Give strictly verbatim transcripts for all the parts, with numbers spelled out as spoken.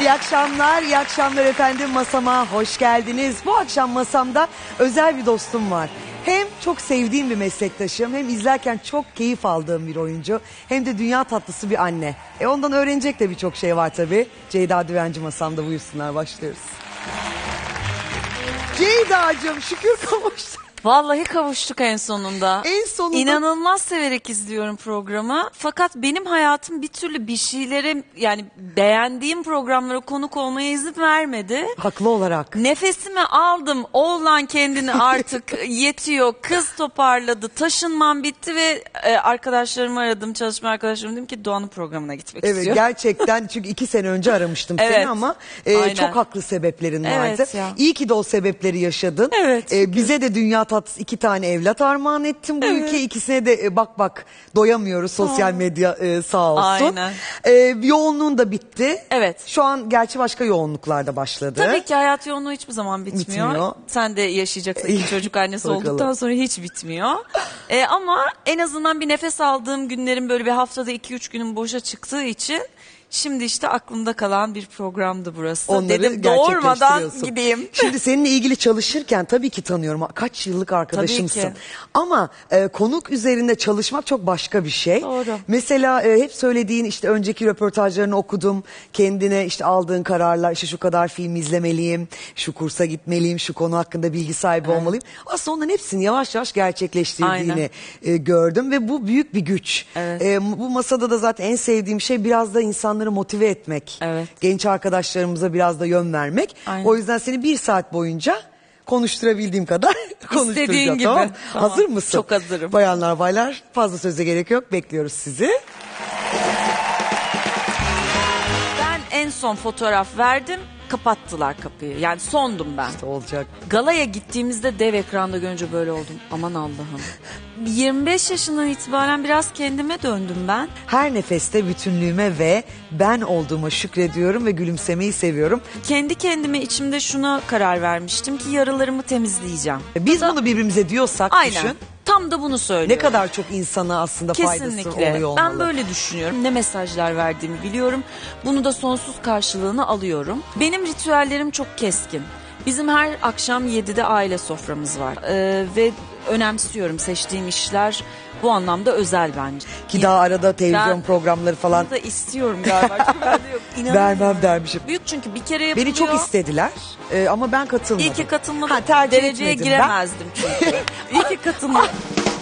İyi akşamlar, iyi akşamlar efendim. Masama hoş geldiniz. Bu akşam masamda özel bir dostum var. Hem çok sevdiğim bir meslektaşım, hem izlerken çok keyif aldığım bir oyuncu, hem de dünya tatlısı bir anne. E ondan öğrenecek de birçok şey var tabii. Ceyda Düvenci masamda, buyursunlar, başlıyoruz. Ceyda'cığım, şükür kavuştuk. Vallahi kavuştuk en sonunda. En sonunda. İnanılmaz severek izliyorum programı. Fakat benim hayatım bir türlü bir şeylere, yani beğendiğim programlara konuk olmaya izin vermedi. Haklı olarak. Nefesimi aldım. Oğlan kendini artık yetiyor. Kız toparladı. Taşınmam bitti ve e, arkadaşlarımı aradım. Çalışma arkadaşlarım, dedim ki Doğan'ın programına gitmek Evet, istiyorum. gerçekten, çünkü iki sene önce aramıştım Evet, seni ama e, aynen. çok haklı sebeplerin Evet vardı. ya. İyi ki de o sebepleri yaşadın. Evet, E, bize de dünya tatlısı iki tane evlat armağan ettim bu Evet. ülkeye. İkisine de e, bak bak doyamıyoruz, sosyal medya e, sağ olsun. Aynen. E, yoğunluğun da bitti. Evet. Şu an gerçi başka yoğunluklar da başladı. Tabii ki hayat yoğunluğu hiçbir zaman bitmiyor. Bitmiyor. Sen de yaşayacaksın, iki çocuk annesi Bakalım. olduktan sonra hiç bitmiyor. Ee, ama en azından bir nefes aldığım günlerin, böyle bir haftada iki üç günün boşa çıktığı için şimdi işte aklımda kalan bir programdı burası. Onları Dedim doğurmadan gerçekleştiriyorsun. gideyim. Şimdi seninle ilgili çalışırken tabii ki tanıyorum. Kaç yıllık arkadaşımsın. Tabii ki. Ama e, konuk üzerinde çalışmak çok başka bir şey. Doğru. Mesela e, hep söylediğin, işte önceki röportajlarını okudum. Kendine işte aldığın kararlar, işte şu kadar film izlemeliyim, şu kursa gitmeliyim, şu konu hakkında bilgi sahibi Evet. olmalıyım. Aslında onların hepsini yavaş yavaş gerçekleştirdiğini Aynen. e, gördüm ve bu büyük bir güç. Evet. E, bu masada da zaten en sevdiğim şey biraz da insanları motive etmek. Evet. Genç arkadaşlarımıza biraz da yön vermek. Aynen. O yüzden seni bir saat boyunca konuşturabildiğim kadar konuşturacağım. İstediğin gibi. Tamam. Tamam. Hazır mısın? Çok hazırım. Bayanlar baylar, fazla söze gerek yok. Bekliyoruz sizi. Ben en son fotoğraf verdim. Kapattılar kapıyı. Yani sondum ben. İşte olacak. Galaya gittiğimizde dev ekranda görünce böyle oldum. Aman Allah'ım. yirmi beş yaşından itibaren biraz kendime döndüm ben. Her nefeste bütünlüğüme ve ben olduğuma şükrediyorum ve gülümsemeyi seviyorum. Kendi kendime içimde şuna karar vermiştim ki yaralarımı temizleyeceğim. Biz bunu birbirimize diyorsak Aynen. düşün. Tam da bunu söylüyorum. Ne kadar çok insana aslında faydası Kesinlikle. oluyor olmalı. Ben böyle düşünüyorum. Ne mesajlar verdiğimi biliyorum. Bunu da sonsuz karşılığını alıyorum. Benim ritüellerim çok keskin. Bizim her akşam yedide aile soframız var. Ee, ve önemsiyorum, seçtiğim işler bu anlamda özel bence. Ki daha arada televizyon Ben- programları falan Bunu da istiyorum galiba. Çünkü bende yok. İnanamıyorum. vermem dermişim. Büyük, çünkü bir kere yapılıyor. Beni çok istediler e, ama ben katılmadım. İyi ki katılmadım. Ha, tercih Dereceye etmedim. giremezdim çünkü. İyi ki katılmadım.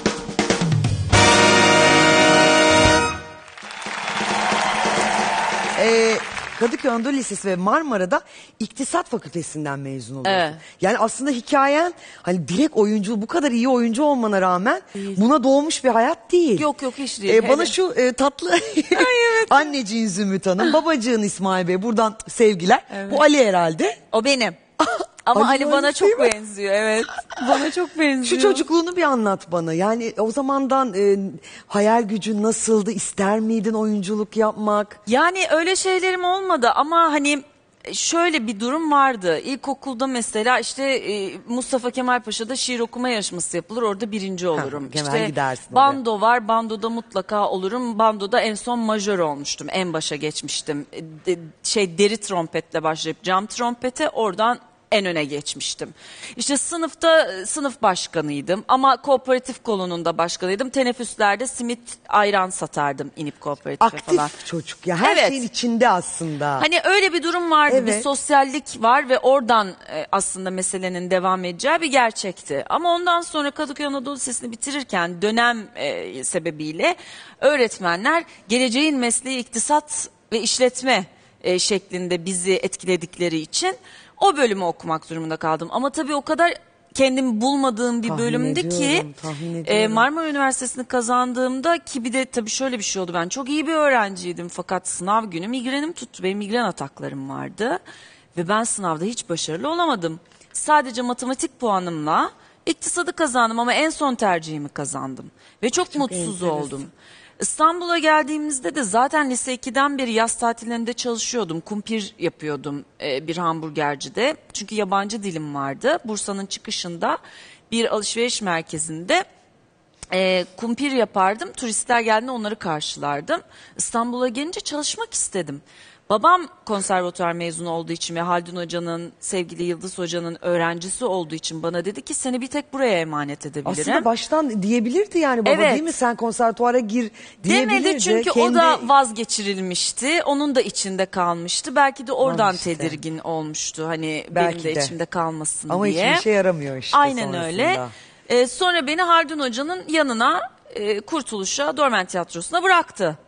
Ee, Kadıköy Anadolu Lisesi ve Marmara'da İktisat Fakültesinden mezun oluyorsun. Evet. Yani aslında hikayen, hani direkt oyuncu, bu kadar iyi oyuncu olmana rağmen buna doğmuş bir hayat değil. Yok yok, hiç değil. Ee, bana Hele- şu e, tatlı anneciğin Zümrüt Hanım, babacığın İsmail Bey, buradan sevgiler. Evet. Bu Ali herhalde. O benim. Ama Ali Ali bana Malik çok değil mi? benziyor, evet. Bana çok benziyor. Şu çocukluğunu bir anlat bana. Yani o zamandan e, hayal gücün nasıldı? İster miydin oyunculuk yapmak? Yani öyle şeylerim olmadı ama hani şöyle bir durum vardı. İlkokulda mesela işte e, Mustafa Kemal Paşa'da şiir okuma yarışması yapılır. Orada birinci olurum. hemen işte gidersin oraya. bando var. Bandoda mutlaka olurum. Bandoda en son majör olmuştum. En başa geçmiştim. E, de- şey deri trompetle başlayıp cam trompete, oradan en öne geçmiştim. İşte sınıfta e, sınıf başkanıydım ama kooperatif kolonunda başkanıydım. Teneffüslerde simit ayran satardım inip kooperatife Aktif falan. çocuk ya. Her Evet. şeyin içinde aslında. Hani öyle bir durum vardı, bir Evet. sosyallik var ve oradan e, aslında meselenin devam edeceği bir gerçekti. Ama ondan sonra Kadıköy Anadolu Lisesi'ni bitirirken dönem e, sebebiyle öğretmenler geleceğin mesleği iktisat ve işletme e, şeklinde bizi etkiledikleri için o bölümü okumak durumunda kaldım. Ama tabii o kadar kendimi bulmadığım bir Tahmin bölümdü ki ediyorum, tahmin e, ediyorum. Marmara Üniversitesi'ni kazandığımda, ki bir de tabii şöyle bir şey oldu. Ben çok iyi bir öğrenciydim fakat sınav günü migrenim tuttu. Benim migren ataklarım vardı ve ben sınavda hiç başarılı olamadım. Sadece matematik puanımla iktisadı kazandım ama en son tercihimi kazandım ve çok, mutsuz enteresan. oldum. İstanbul'a geldiğimizde de zaten lise ikiden beri yaz tatillerinde çalışıyordum. Kumpir yapıyordum e, bir hamburgercide. Çünkü yabancı dilim vardı. Bursa'nın çıkışında bir alışveriş merkezinde e, kumpir yapardım. Turistler geldiğinde onları karşılardım. İstanbul'a gelince çalışmak istedim. Babam konservatuvar mezunu olduğu için ve Haldun Hoca'nın, sevgili Yıldız Hoca'nın öğrencisi olduğu için bana dedi ki seni bir tek buraya emanet edebilirim. Aslında baştan diyebilirdi yani baba, Evet. değil mi? Sen konservatuvara gir diyebilirdi. Demedi çünkü Kendi... o da vazgeçirilmişti. Onun da içinde kalmıştı. Belki de oradan işte. tedirgin olmuştu. Hani Belki benim de, de. içimde kalmasın Ama diye. hiçbir şey yaramıyor işte Aynen sonrasında. öyle. Ee, sonra beni Haldun Hoca'nın yanına e, Kurtuluş'a, Dormen Tiyatrosu'na bıraktı.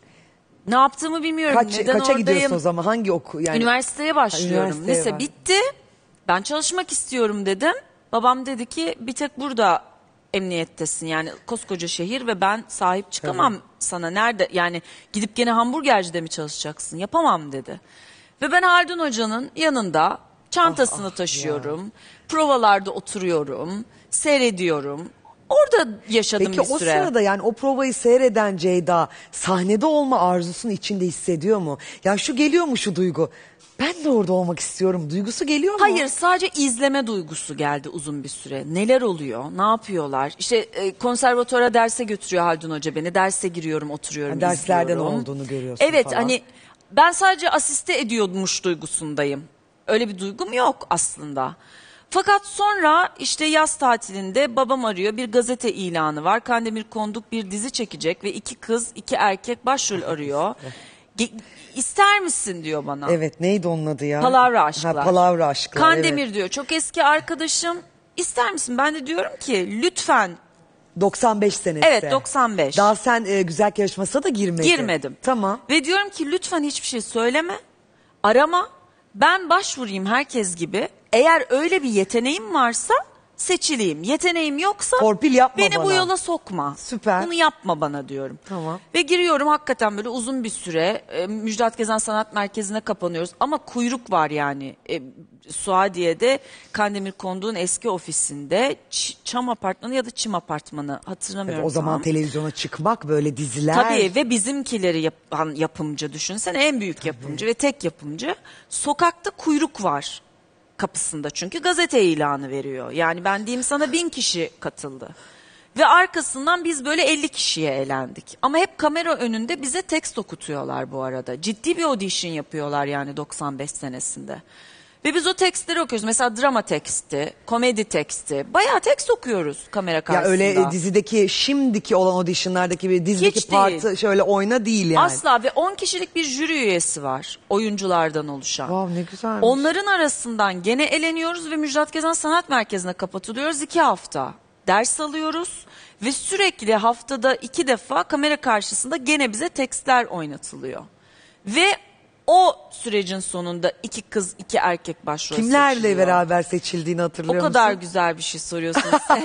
Ne yaptığımı bilmiyorum. Kaç, Neden kaça gidiyorsun oradayım? o zaman? Hangi oku? Yani... Üniversiteye başlıyorum. üniversiteye Lise var. bitti. Ben çalışmak istiyorum dedim. Babam dedi ki bir tek burada emniyettesin. Yani koskoca şehir ve ben sahip çıkamam Tabii. sana. Nerede yani gidip gene hamburgercide mi çalışacaksın? Yapamam dedi. Ve ben Haldun Hoca'nın yanında çantasını Ah, ah taşıyorum. Provalarda oturuyorum. Seyrediyorum. Orada yaşadım Peki bir o süre. sırada yani o provayı seyreden Ceyda sahnede olma arzusunu içinde hissediyor mu? Ya şu geliyor mu şu duygu? Ben de orada olmak istiyorum. Duygusu geliyor mu? Hayır, sadece izleme duygusu geldi uzun bir süre. Neler oluyor, ne yapıyorlar? İşte e, konservatuara derse götürüyor Haldun Hoca beni. Derse giriyorum, oturuyorum, Ha, derslerden izliyorum. olduğunu görüyorsun Evet, falan. hani ben sadece asiste ediyormuş duygusundayım. Öyle bir duygum yok aslında. Fakat sonra işte yaz tatilinde babam arıyor. Bir gazete ilanı var. Kandemir Konduk bir dizi çekecek ve iki kız, iki erkek başrol arıyor. Ge- İster misin diyor bana. Evet, neydi onun adı ya? Palavra Aşklar. Ha, Palavra Aşklar. Kandemir evet. diyor çok eski arkadaşım, ister misin? Ben de diyorum ki lütfen. doksan beş senesi. Evet, doksan beş. Daha sen e, güzel yarışmasına da girmedin. Girmedim. Tamam. Ve diyorum ki lütfen hiçbir şey söyleme, arama, ben başvurayım herkes gibi. Eğer öyle bir yeteneğim varsa seçileyim. Yeteneğim yoksa Torpil yapma beni bu bana. yola sokma. Süper. Bunu yapma bana diyorum. Tamam. Ve giriyorum hakikaten böyle uzun bir süre e, Müjdat Gezen Sanat Merkezi'ne kapanıyoruz. Ama kuyruk var yani. E, Suadiye'de Kandemir Konduk'un eski ofisinde Ç- Çam Apartmanı ya da Çim Apartmanı hatırlamıyorum. Evet, o zaman tam. televizyona çıkmak böyle diziler. Tabii ve bizimkileri yapan yapımcı düşünsene, en büyük yapımcı ve tek yapımcı. Sokakta kuyruk var kapısında çünkü gazete ilanı veriyor. Yani ben diyeyim sana bin kişi katıldı. Ve arkasından biz böyle elli kişiye elendik. Ama hep kamera önünde bize tekst okutuyorlar bu arada. Ciddi bir audition yapıyorlar yani doksan beş senesinde. Ve biz o tekstleri okuyoruz. Mesela drama teksti, komedi teksti. Bayağı tekst okuyoruz kamera Ya karşısında. öyle e, dizideki şimdiki olan auditionlardaki bir dizideki Hiç partı değil. şöyle oyna değil yani. Asla, ve on kişilik bir jüri üyesi var oyunculardan oluşan. Vav, ne güzelmiş. Onların arasından gene eleniyoruz ve Müjdat Gezen Sanat Merkezi'ne kapatılıyoruz iki hafta. Ders alıyoruz ve sürekli haftada iki defa kamera karşısında gene bize tekstler oynatılıyor. Ve o sürecin sonunda iki kız, iki erkek başrol Kimlerle seçiliyor. beraber seçildiğini O hatırlıyor musun? kadar güzel bir şey soruyorsun.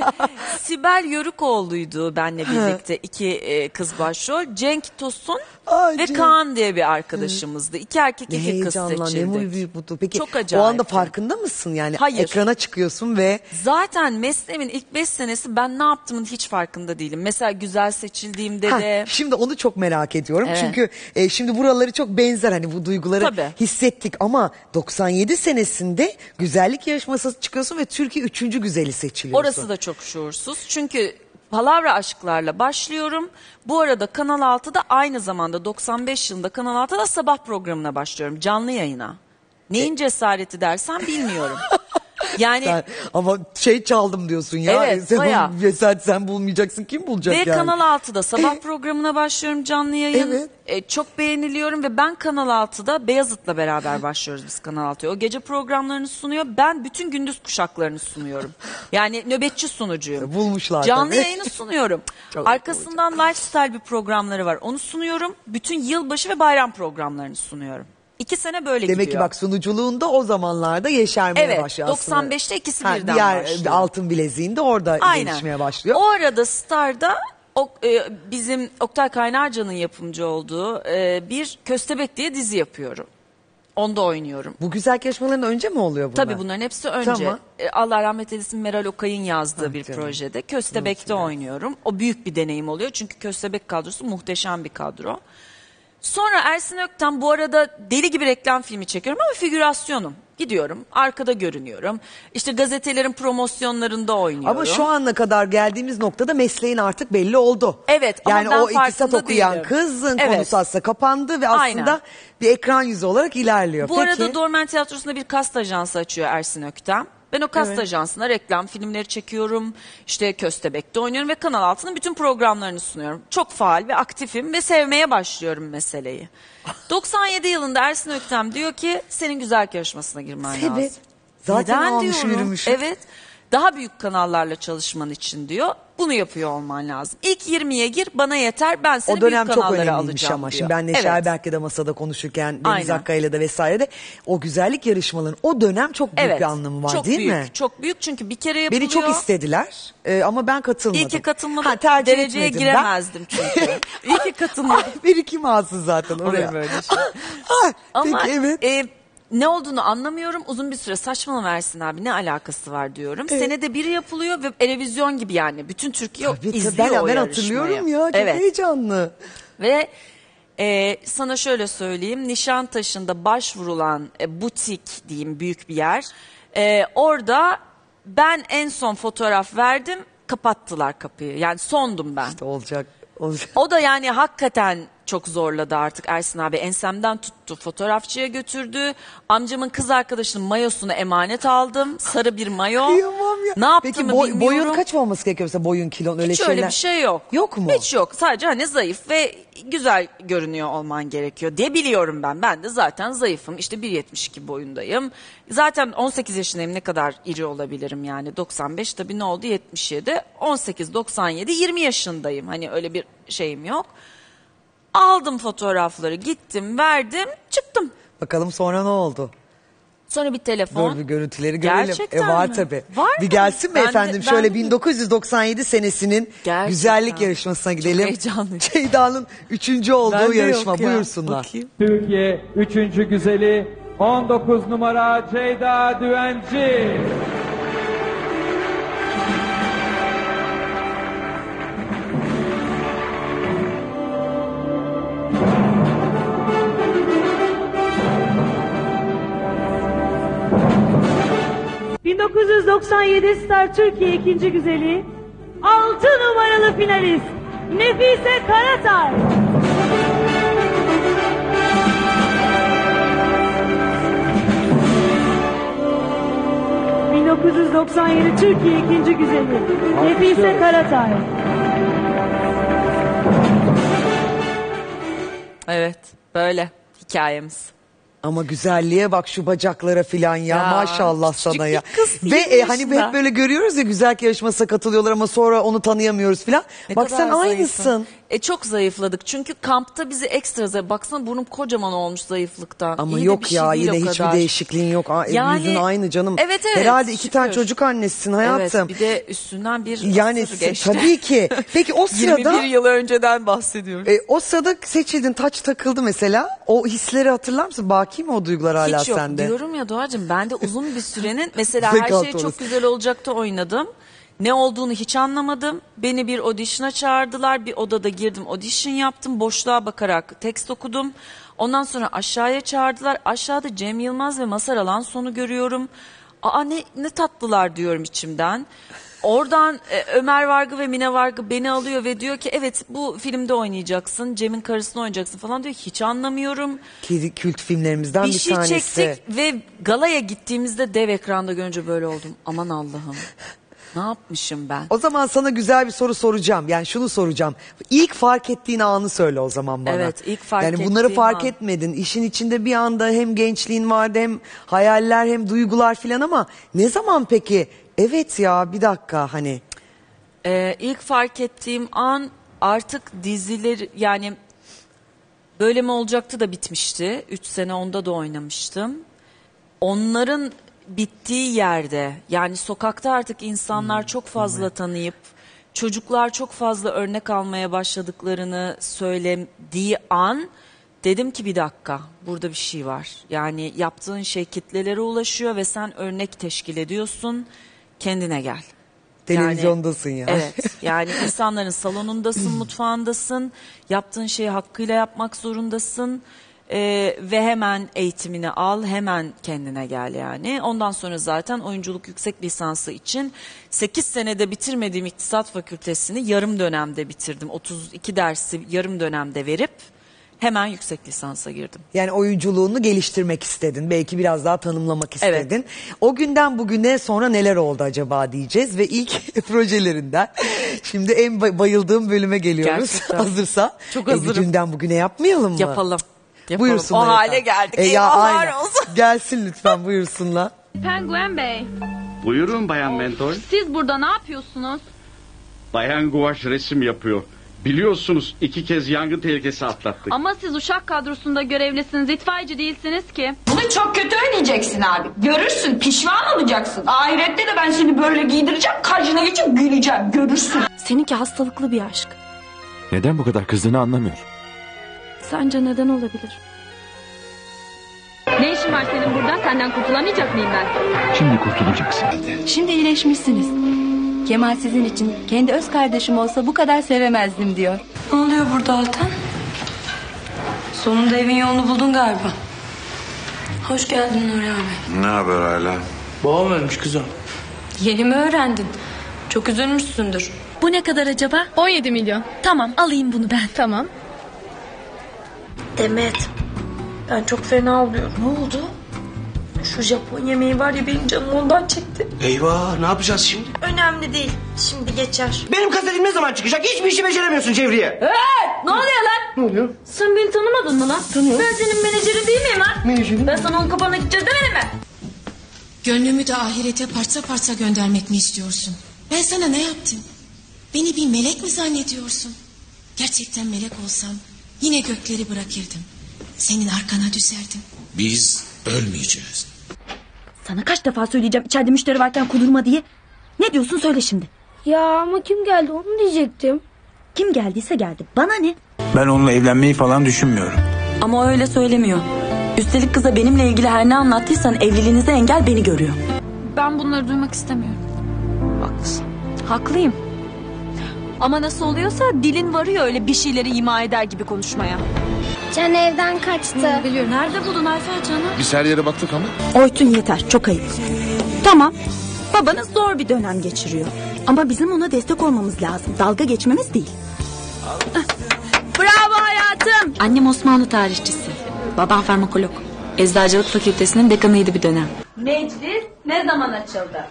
Sibel Yörükoğlu'ydu benle birlikte iki e, kız başrol. Cenk Tosun Ay, ve Cenk. Kaan diye bir arkadaşımızdı. İki erkek Ne iki kız heyecanla, ne seçildik. büyük mutluluk. Peki Çok o anda acayipti. farkında mısın yani? Hayır. Ekrana çıkıyorsun ve Zaten mesleğimin ilk beş senesi ben ne yaptığımın hiç farkında değilim. Mesela güzel seçildiğimde Ha, de... şimdi onu çok merak ediyorum. Evet. Çünkü e, şimdi buraları çok benzer, hani bu duyguları Tabii. hissettik ama doksan yedi senesinde güzellik yarışması çıkıyorsun ve Türkiye üçüncü güzeli seçiliyorsun. Orası da çok şuursuz. Çünkü Palavra Aşklarla başlıyorum. Bu arada Kanal altıda aynı zamanda doksan beş yılında Kanal altıda sabah programına başlıyorum. Canlı yayına. Neyin cesareti dersen bilmiyorum. Yani Sen- ama şey çaldım diyorsun ya. Evet, sen, bayağı. sen, sen bulmayacaksın, kim bulacak ve yani? Kanal altıda sabah programına başlıyorum, canlı yayın. Evet. E, çok beğeniliyorum ve ben Kanal altıda Beyazıt'la beraber başlıyoruz biz Kanal altıya. O gece programlarını sunuyor. Ben bütün gündüz kuşaklarını sunuyorum. Yani nöbetçi sunucuyum. Bulmuşlar Canlı tabii. yayını sunuyorum. Çok Arkasından lifestyle bir programları var. Onu sunuyorum. Bütün yılbaşı ve bayram programlarını sunuyorum. İki sene böyle Demek gidiyor. ki bak, sunuculuğunda o zamanlarda yeşermeye Evet, başlıyor aslında. doksan beşte ikisi Ha, birden diğer başlıyor. altın bileziğinde orada Aynen. gelişmeye başlıyor. O arada Star'da o, e, bizim Oktay Kaynarca'nın yapımcı olduğu e, bir Köstebek diye dizi yapıyorum. Onda oynuyorum. Bu güzel yarışmaların önce mi oluyor bunlar? Tabii bunların hepsi önce. Tamam. E, Allah rahmet eylesin, Meral Okay'ın yazdığı Ah bir canım. projede. Köstebek'te oynuyorum. O büyük bir deneyim oluyor. Çünkü Köstebek kadrosu muhteşem bir kadro. Sonra Ersin Ökten, bu arada deli gibi reklam filmi çekiyorum ama figürasyonum. Gidiyorum, arkada görünüyorum. İşte gazetelerin promosyonlarında oynuyorum. Ama şu ana kadar geldiğimiz noktada mesleğin artık belli oldu. Evet, ama yani ben o iktisat farkında okuyan değilim. kızın Evet. konusu aslında kapandı ve aslında Aynen. bir ekran yüzü olarak ilerliyor. Bu Peki. arada Dormen Tiyatrosu'nda bir kast ajansı açıyor Ersin Ökten. Ben o kast Evet. ajansına reklam filmleri çekiyorum. İşte Köstebek'te oynuyorum ve Kanal Altı'nın bütün programlarını sunuyorum. Çok faal ve aktifim ve sevmeye başlıyorum meseleyi. doksan yedi yılında Ersin Ökten diyor ki senin güzellik yarışmasına girmen Sebep? lazım. Zaten Neden almış diyorum? yürümüş. Evet. Daha büyük kanallarla çalışman için diyor. Bunu yapıyor olman lazım. İlk yirmiye gir, bana yeter, ben seni O dönem büyük çok kanallara önemliymiş alacağım ama. diyor. Şimdi ben Neşe Evet. Erberk'le de masada konuşurken Deniz Aynen. Akkaya'yla da vesaire de o güzellik yarışmalarının o dönem çok büyük Evet. bir anlamı var çok değil büyük, mi? Çok büyük çünkü bir kere yapılıyor. Beni çok istediler e, ama ben katılmadım. İyi ki katılmadım. Ha, tercih Dereceye etmedim. giremezdim çünkü. İyi ki katılmadım. Ben, bir iki alsın zaten oraya. Olur böyle şey. Ha, Ama peki evet. e, ne olduğunu anlamıyorum. Uzun bir süre saçmalama Ersin abi, ne alakası var diyorum. Senede biri yapılıyor ve televizyon gibi yani. Bütün Türkiye Tabii, tabii. izliyor ben, o ben yarışmayı. hatırlıyorum ya çok Evet. heyecanlı. Ve e, sana şöyle söyleyeyim. Nişantaşı'nda başvurulan e, butik diyeyim, büyük bir yer. E, orada ben en son fotoğraf verdim. Kapattılar kapıyı. Yani sondum ben. İşte olacak. olacak. O da yani hakikaten çok zorladı artık Ersin abi. Ensemden tuttu, fotoğrafçıya götürdü. Amcamın kız arkadaşının mayosunu emanet aldım. Sarı bir mayo. Kıyamam ya. Ne yaptığımı Peki boy- bilmiyorum. boyun kaç olması gerekiyor mesela boyun kilon öyle Hiç şeyler? öyle bir şey yok. Yok mu? Hiç yok. Sadece hani zayıf ve güzel görünüyor olman gerekiyor diye biliyorum ben. Ben de zaten zayıfım. İşte bir yetmiş iki boyundayım. Zaten on sekiz yaşındayım, ne kadar iri olabilirim yani. doksan beş tabii ne oldu? yetmiş yedi. on sekiz, doksan yedi, yirmi yaşındayım. Hani öyle bir şeyim yok. Aldım fotoğrafları, gittim, verdim, çıktım. Bakalım sonra ne oldu? Sonra bir telefon. Dur bir görüntüleri görelim. Gerçekten e, var mi? tabii. Var bir mı? gelsin mi Ben de- efendim? ben Şöyle de- bin dokuz yüz doksan yedi senesinin Gerçekten. güzellik yarışmasına gidelim. heyecanlıyım. Ceyda'nın üçüncü olduğu Bende yarışma. yok ya. Buyursunlar. Bakayım. Türkiye üçüncü güzeli on dokuz numara Ceyda Düvenci. bin dokuz yüz doksan yedi Star Türkiye ikinci güzeli, altı numaralı finalist Nefise Karatay. bin dokuz yüz doksan yedi Türkiye ikinci güzeli Nefise Karatay. Evet, böyle hikayemiz. Ama güzelliğe bak şu bacaklara filan ya, Ya, maşallah küçücük sana bir ya. kız, Ve yirmi e, hani yaşında. hep böyle görüyoruz ya güzellik yarışmasına katılıyorlar ama sonra onu tanıyamıyoruz filan. Ne Bak kadar sen zayıfsın. aynısın. E çok zayıfladık çünkü kampta bizi ekstra zayıf. Baksana burnum kocaman olmuş zayıflıktan. Ama İyi de yok bir şey ya değil yine o hiçbir kadar. değişikliğin yok. Aa, Yani- yüzün aynı canım. Evet, evet, Herhalde iki şükür. tane çocuk annesisin hayatım. Evet, bir de üstünden bir Yani asır geçti. tabii ki. Peki o sırada yirmi bir yıl önceden bahsediyorum. e, o sırada seçildin, taç takıldı mesela. O hisleri hatırlar mısın? Baki mi o duygular hala Hiç yok. sende? Diyorum ya Doğacığım, ben de uzun bir sürenin mesela Zeka her şey orası. çok güzel olacaktı oynadım. Ne olduğunu hiç anlamadım. Beni bir audition'a çağırdılar. Bir odada girdim, audition yaptım. Boşluğa bakarak tekst okudum. Ondan sonra aşağıya çağırdılar. Aşağıda Cem Yılmaz ve Mazhar Alanson'u görüyorum. Aa ne, ne tatlılar diyorum içimden. Oradan e, Ömer Vargı ve Mine Vargı beni alıyor ve diyor ki evet bu filmde oynayacaksın. Cem'in karısını oynayacaksın falan diyor. Hiç anlamıyorum. Ki kült filmlerimizden bir, Bir şey tanesi. çektik ve galaya gittiğimizde dev ekranda görünce böyle oldum. Aman Allah'ım. Ne yapmışım ben? O zaman sana güzel bir soru soracağım. Yani şunu soracağım. İlk fark ettiğin anı söyle o zaman bana. Evet, ilk fark Yani bunları ettiğim fark an. etmedin. İşin içinde bir anda hem gençliğin vardı hem hayaller hem duygular filan ama ne zaman peki? Evet ya bir dakika hani. Ee, ilk fark ettiğim an artık diziler yani böyle mi olacaktı da bitmişti. Üç sene onda da oynamıştım. Onların bittiği yerde yani sokakta artık insanlar çok fazla tanıyıp çocuklar çok fazla örnek almaya başladıklarını söylediği an dedim ki bir dakika burada bir şey var. Yani yaptığın şey kitlelere ulaşıyor ve sen örnek teşkil ediyorsun, kendine gel. Televizyondasın ya. Evet. Yani insanların salonundasın, mutfağındasın. Yaptığın şeyi hakkıyla yapmak zorundasın. Ee, ve hemen eğitimini al, hemen kendine gel yani. Ondan sonra zaten oyunculuk yüksek lisansı için sekiz senede bitirmediğim İktisat Fakültesini yarım dönemde bitirdim. otuz iki dersi yarım dönemde verip hemen yüksek lisansa girdim. Yani oyunculuğunu geliştirmek istedin. Belki biraz daha tanımlamak istedin. O günden bugüne sonra neler oldu acaba diyeceğiz. Ve ilk projelerinden şimdi en bay- bayıldığım bölüme geliyoruz. Gerçekten. Hazırsa. Çok E, hazırım. bir günden bugüne yapmayalım mı? Yapalım. Yapalım. Buyursunlar O hale efendim. geldik. E, ya Eyvahlar aynen. olsun. Gelsin lütfen buyursunlar. Penguen Bey, Buyurun Bayan Mentor. siz burada ne yapıyorsunuz? Bayan Guvaş resim yapıyor. Biliyorsunuz iki kez yangın tehlikesi atlattık. Ama siz uşak kadrosunda görevlisiniz, itfaiyeci değilsiniz ki. Bunu çok kötü ödeyeceksin abi. Görürsün, pişman olacaksın. Ahirette de ben seni böyle giydireceğim, karşına geçip güleceğim. Görürsün. Seninki hastalıklı bir aşk. Neden bu kadar kızdığını anlamıyorum. Sence neden olabilir? Ne işin var senin burada? Senden kurtulamayacak mıyım ben? Şimdi kurtulacaksın. Şimdi iyileşmişsiniz. Kemal sizin için kendi öz kardeşim olsa bu kadar sevemezdim diyor. Ne oluyor burada Altan? Sonunda evin yolunu buldun galiba. Hoş geldin Nuri abi. Ne haber hala? Babam ölmüş kızım. Yeni mi öğrendin? Çok üzülmüşsündür. Bu ne kadar acaba? on yedi milyon. Tamam, alayım bunu ben. Tamam. Demet, ben çok fena oluyorum. Ne oldu? Şu Japon yemeği var ya, benim canım ondan çekti. Eyvah, ne yapacağız şimdi? Önemli değil, şimdi geçer. Benim kasetim ne zaman çıkacak? Hiçbir işi beceremiyorsun Cevriye. Evet, ne oluyor lan? Ne oluyor? Sen beni tanımadın mı lan? Tanıyorum. Ben senin menajerin değil miyim lan? Menajerin. Ben sana onun kapağına gideceğiz demedim mi? Gönlümü de ahirete parça parça göndermek mi istiyorsun? Ben sana ne yaptım? Beni bir melek mi zannediyorsun? Gerçekten melek olsam yine gökleri bırakırdım. Senin arkana düşerdim. Biz ölmeyeceğiz. Sana kaç defa söyleyeceğim içeride müşteri varken kudurma diye. Ne diyorsun söyle şimdi. Ya ama kim geldi onu diyecektim. Kim geldiyse geldi. Bana ne? Ben onunla evlenmeyi falan düşünmüyorum. Ama öyle söylemiyor. Üstelik kıza benimle ilgili her ne anlattıysan evliliğinize engel beni görüyor. Ben bunları duymak istemiyorum. Haklısın. Haklıyım. Ama nasıl oluyorsa dilin varıyor öyle bir şeyleri ima eder gibi konuşmaya. Can evden kaçtı. Biliyorum. Nerede buldun Ayfer Can'ı? Biz her yere baktık ama. Oytun yeter. Çok ayıp. Tamam. Babanız zor bir dönem geçiriyor. Ama bizim ona destek olmamız lazım. Dalga geçmemiz değil. Bravo hayatım. Annem Osmanlı tarihçisi. Babam farmakolog. Eczacılık fakültesinin dekanıydı bir dönem. Meclis ne zaman açıldı?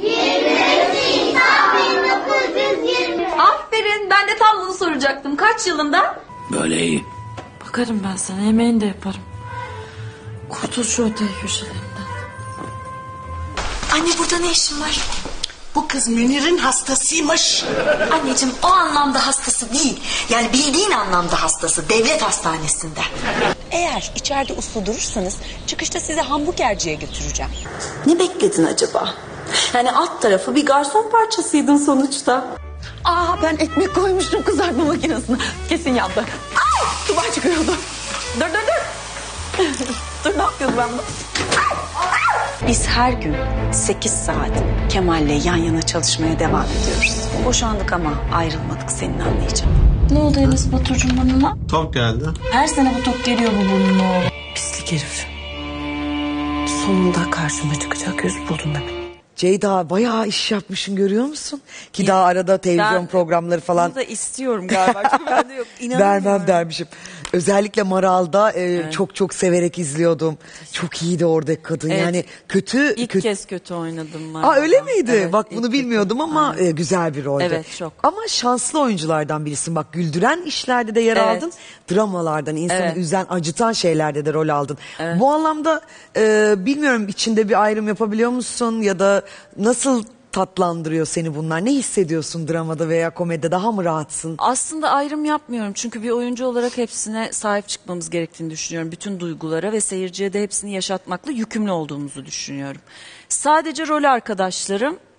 Aferin, ben de tam bunu soracaktım. Kaç yılında? Böyle iyi. Bakarım ben sana, yemeğini de yaparım. Kurtul şu otel köşelerinden. Anne burada ne işin var? Bu kız Münir'in hastasıymış. Anneciğim o anlamda hastası değil. Yani bildiğin anlamda hastası. Devlet hastanesinde. Eğer içeride uslu durursanız çıkışta sizi hamburgerciye götüreceğim. Ne bekledin acaba? Yani alt tarafı bir garson parçasıydın sonuçta. Aa ben ekmek koymuştum kızartma makinesine. Kesin yandı. Ay duvar çıkıyordu. Dur dur dur. Dur ne yapıyordum ben bunu? Biz her gün sekiz saat Kemal'le yan yana çalışmaya devam ediyoruz. Boşandık ama ayrılmadık senin anlayacağın. Ne oldu Enes Baturcuğum burnuna? Top geldi. Her sene bu top geliyor bu burnuna. Pislik herif. Sonunda karşıma çıkacak yüz buldum demek. Ceyda bayağı iş yapmışsın görüyor musun? Ki daha arada televizyon Ben programları falan Bunu da istiyorum galiba. Çünkü bende yok. İnanamıyorum. vermem dermişim. Özellikle Maral'da e, çok çok severek izliyordum. Çok iyiydi oradaki kadın. Evet. Yani kötü İlk kötü. kez kötü oynadım. Aa öyle miydi? Evet, Bak ilk bunu kötü. bilmiyordum ama Aynen. e, güzel bir roldü. Evet, çok. Ama şanslı oyunculardan birisin. Bak güldüren işlerde de yer Evet. aldın. Dramalardan, insanı Evet. üzen, acıtan şeylerde de rol aldın. Evet. Bu anlamda e, bilmiyorum içinde bir ayrım yapabiliyor musun ya da nasıl tatlandırıyor seni bunlar? Ne hissediyorsun dramada veya komedide? Daha mı rahatsın? Aslında ayrım yapmıyorum çünkü bir oyuncu olarak hepsine sahip çıkmamız gerektiğini düşünüyorum. Bütün duygulara ve seyirciye de hepsini yaşatmakla yükümlü olduğumuzu düşünüyorum. Sadece rol arkadaşlarım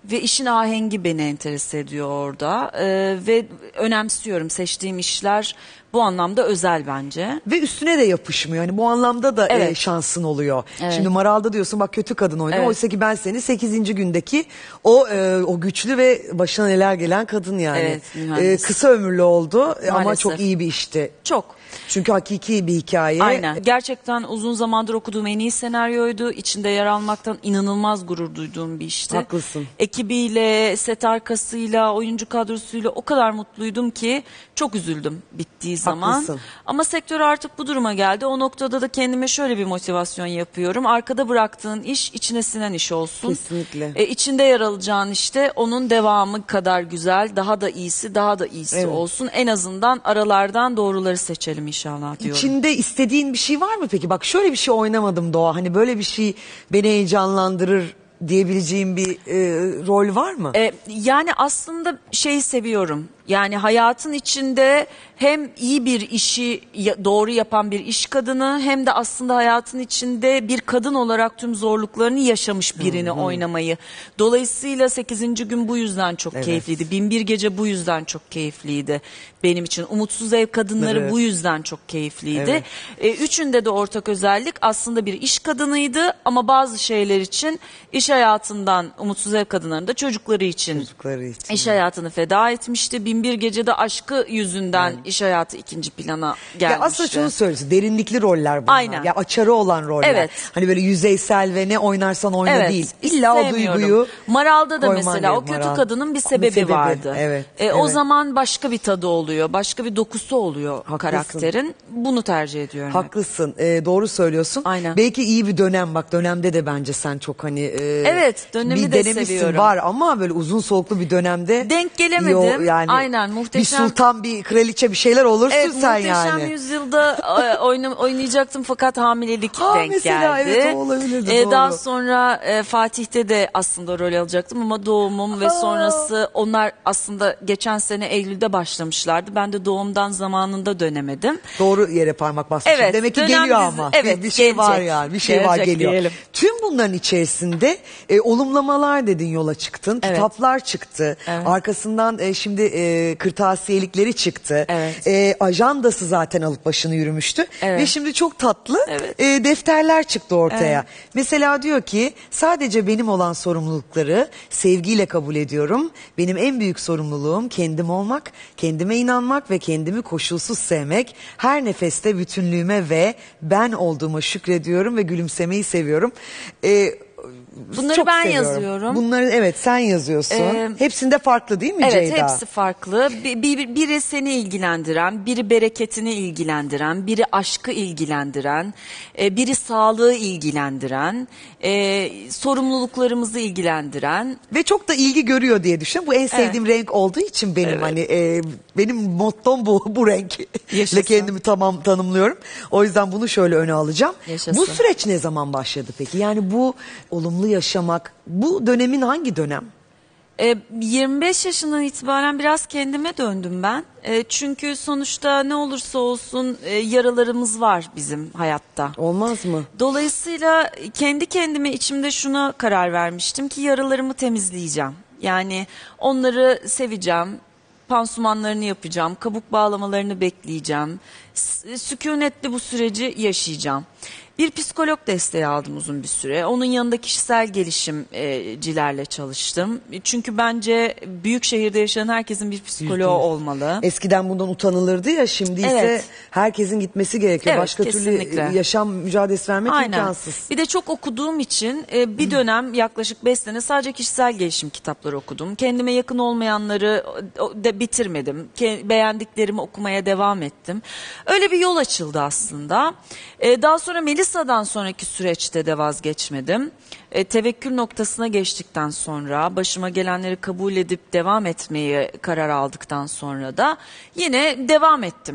ve işin ahengi beni enterese ediyor orada. Ee, ve önemsiyorum, seçtiğim işler bu anlamda özel bence. Ve üstüne de yapışmıyor. Hani bu anlamda da Evet. e, şansın oluyor. Evet. Şimdi Maral'da diyorsun bak kötü kadın oynuyor. Evet. Oysa ki ben seni sekizinci gündeki o e, o güçlü ve başına neler gelen kadın yani. Evet, E, mühendis. kısa ömürlü oldu e, ama Maalesef. çok iyi bir işti. Çok. Çünkü hakiki bir hikaye. Aynen. Gerçekten uzun zamandır okuduğum en iyi senaryoydu. İçinde yer almaktan inanılmaz gurur duyduğum bir işti. Haklısın. Ekibiyle, set arkasıyla, oyuncu kadrosuyla o kadar mutluydum ki çok üzüldüm bittiği zaman. Haklısın. Ama sektör artık bu duruma geldi. O noktada da kendime şöyle bir motivasyon yapıyorum. Arkada bıraktığın iş içine sinen iş olsun. Kesinlikle. E, içinde yer alacağın işte onun devamı kadar güzel, daha da iyisi, daha da iyisi Evet. olsun. En azından aralardan doğruları seçelim inşallah diyorum. İçinde istediğin bir şey var mı peki? Bak şöyle bir şey oynamadım Doğa. Hani böyle bir şey beni heyecanlandırır diyebileceğim bir e, rol var mı? E, yani aslında şeyi seviyorum. Yani hayatın içinde hem iyi bir işi ya- doğru yapan bir iş kadını hem de aslında hayatın içinde bir kadın olarak tüm zorluklarını yaşamış birini oynamayı. Dolayısıyla sekizinci gün bu yüzden çok Evet. keyifliydi. Bin bir Gece bu yüzden çok keyifliydi benim için. Umutsuz Ev Kadınları Evet. bu yüzden çok keyifliydi. Evet. E, üçünde de ortak özellik aslında bir iş kadınıydı ama bazı şeyler için iş hayatından Umutsuz Ev Kadınları'nda çocukları için, Çocukları için. iş hayatını feda etmişti. Bin bir Gece'de aşkı yüzünden iş hayatı ikinci plana gelmişti. Ya aslında şunu söylüyorsun. Derinlikli roller bunlar. Aynen. Ya açarı olan roller. Evet. Hani böyle yüzeysel ve ne oynarsan oyna Evet, değil. İlla o sevmiyorum. duyguyu Maral'da da koyman mesela o gerek. kötü Maral. kadının bir Bir sebebi, sebebi, vardı. evet, E, O evet. zaman başka bir tadı oluyor. Başka bir dokusu oluyor Haklısın. karakterin. Bunu tercih ediyorum. hep. Haklısın. Ee, doğru söylüyorsun. Aynen. Belki iyi bir dönem bak dönemde de bence sen çok hani e, Evet, dönemi bir de denemişsin seviyorum. var ama böyle uzun soluklu bir dönemde Denk gelemedim. Yo, yani Aynen, Muhteşem- Bir sultan bir kraliçe bir şeyler olursun Evet, sen Muhteşem yani. Yüzyıl'da e, oyna, oynayacaktım fakat hamilelik Ha, denk mesela, geldi. evet, o olabilirdi, E, doğru. Daha sonra e, Fatih'te de aslında rol alacaktım ama doğumum ve sonrası onlar aslında geçen sene Eylül'de başlamışlardı. Ben de doğumdan zamanında dönemedim. Doğru yere parmak basmışsın. Evet, Demek ki dönem geliyor dizi- ama. evet, bir, bir şey var gelecek. yani. Bir şey var Gelecek geliyor. diyelim. Tüm bunların içerisinde e, olumlamalar dedin yola çıktın. Evet. Kitaplar çıktı. Evet. Arkasından e, şimdi e, kırtasiyelikleri çıktı. Evet. E, ajandası zaten alıp başını yürümüştü. Evet. Ve şimdi çok tatlı Evet. e, defterler çıktı ortaya. Evet. Mesela diyor ki sadece benim olan sorumlulukları sevgiyle kabul ediyorum. Benim en büyük sorumluluğum kendim olmak, kendime inanmak ve kendimi koşulsuz sevmek. Her nefeste bütünlüğüme ve ben olduğuma şükrediyorum ve gülümsemeyi seviyorum. Ee, Bunları çok ben seviyorum. yazıyorum. Bunları evet sen yazıyorsun. Ee, Hepsinde farklı değil mi Evet, Ceyda? hepsi farklı. Bir, bir- biri seni ilgilendiren, biri bereketini ilgilendiren, biri aşkı ilgilendiren, e, biri sağlığı ilgilendiren, e, sorumluluklarımızı ilgilendiren. Ve çok da ilgi görüyor diye düşünüyorum. Bu en sevdiğim renk olduğu için benim Evet. hani e, benim mottom bu bu renkle Yaşasın. kendimi tamam tanımlıyorum. O yüzden bunu şöyle öne alacağım. Yaşasın. Bu süreç ne zaman başladı peki? Yani bu olumlu yaşamak bu dönemin hangi dönem? E, yirmi beş yaşından itibaren biraz kendime döndüm ben. E, çünkü sonuçta ne olursa olsun e, yaralarımız var bizim hayatta. Olmaz mı? Dolayısıyla kendi kendime içimde şuna karar vermiştim ki yaralarımı temizleyeceğim. Yani onları seveceğim, pansumanlarını yapacağım, kabuk bağlamalarını bekleyeceğim. S- Sükunetli bu süreci yaşayacağım. Bir psikolog desteği aldım uzun bir süre. Onun yanında kişisel gelişimcilerle çalıştım. Çünkü bence büyük şehirde yaşayan herkesin bir psikoloğu olmalı. Eskiden bundan utanılırdı ya şimdi ise Evet. herkesin gitmesi gerekiyor. Evet, Başka kesinlikle. türlü yaşam mücadelesi vermek Aynen. imkansız. Bir de çok okuduğum için e, bir dönem yaklaşık beş sene sadece kişisel gelişim kitapları okudum. Kendime yakın olmayanları o, de bitirmedim. Ke- beğendiklerimi okumaya devam ettim. Öyle bir yol açıldı aslında. E, daha sonra Melisa'dan sonraki süreçte de vazgeçmedim. E, tevekkül noktasına geçtikten sonra, başıma gelenleri kabul edip devam etmeyi karar aldıktan sonra da yine devam ettim.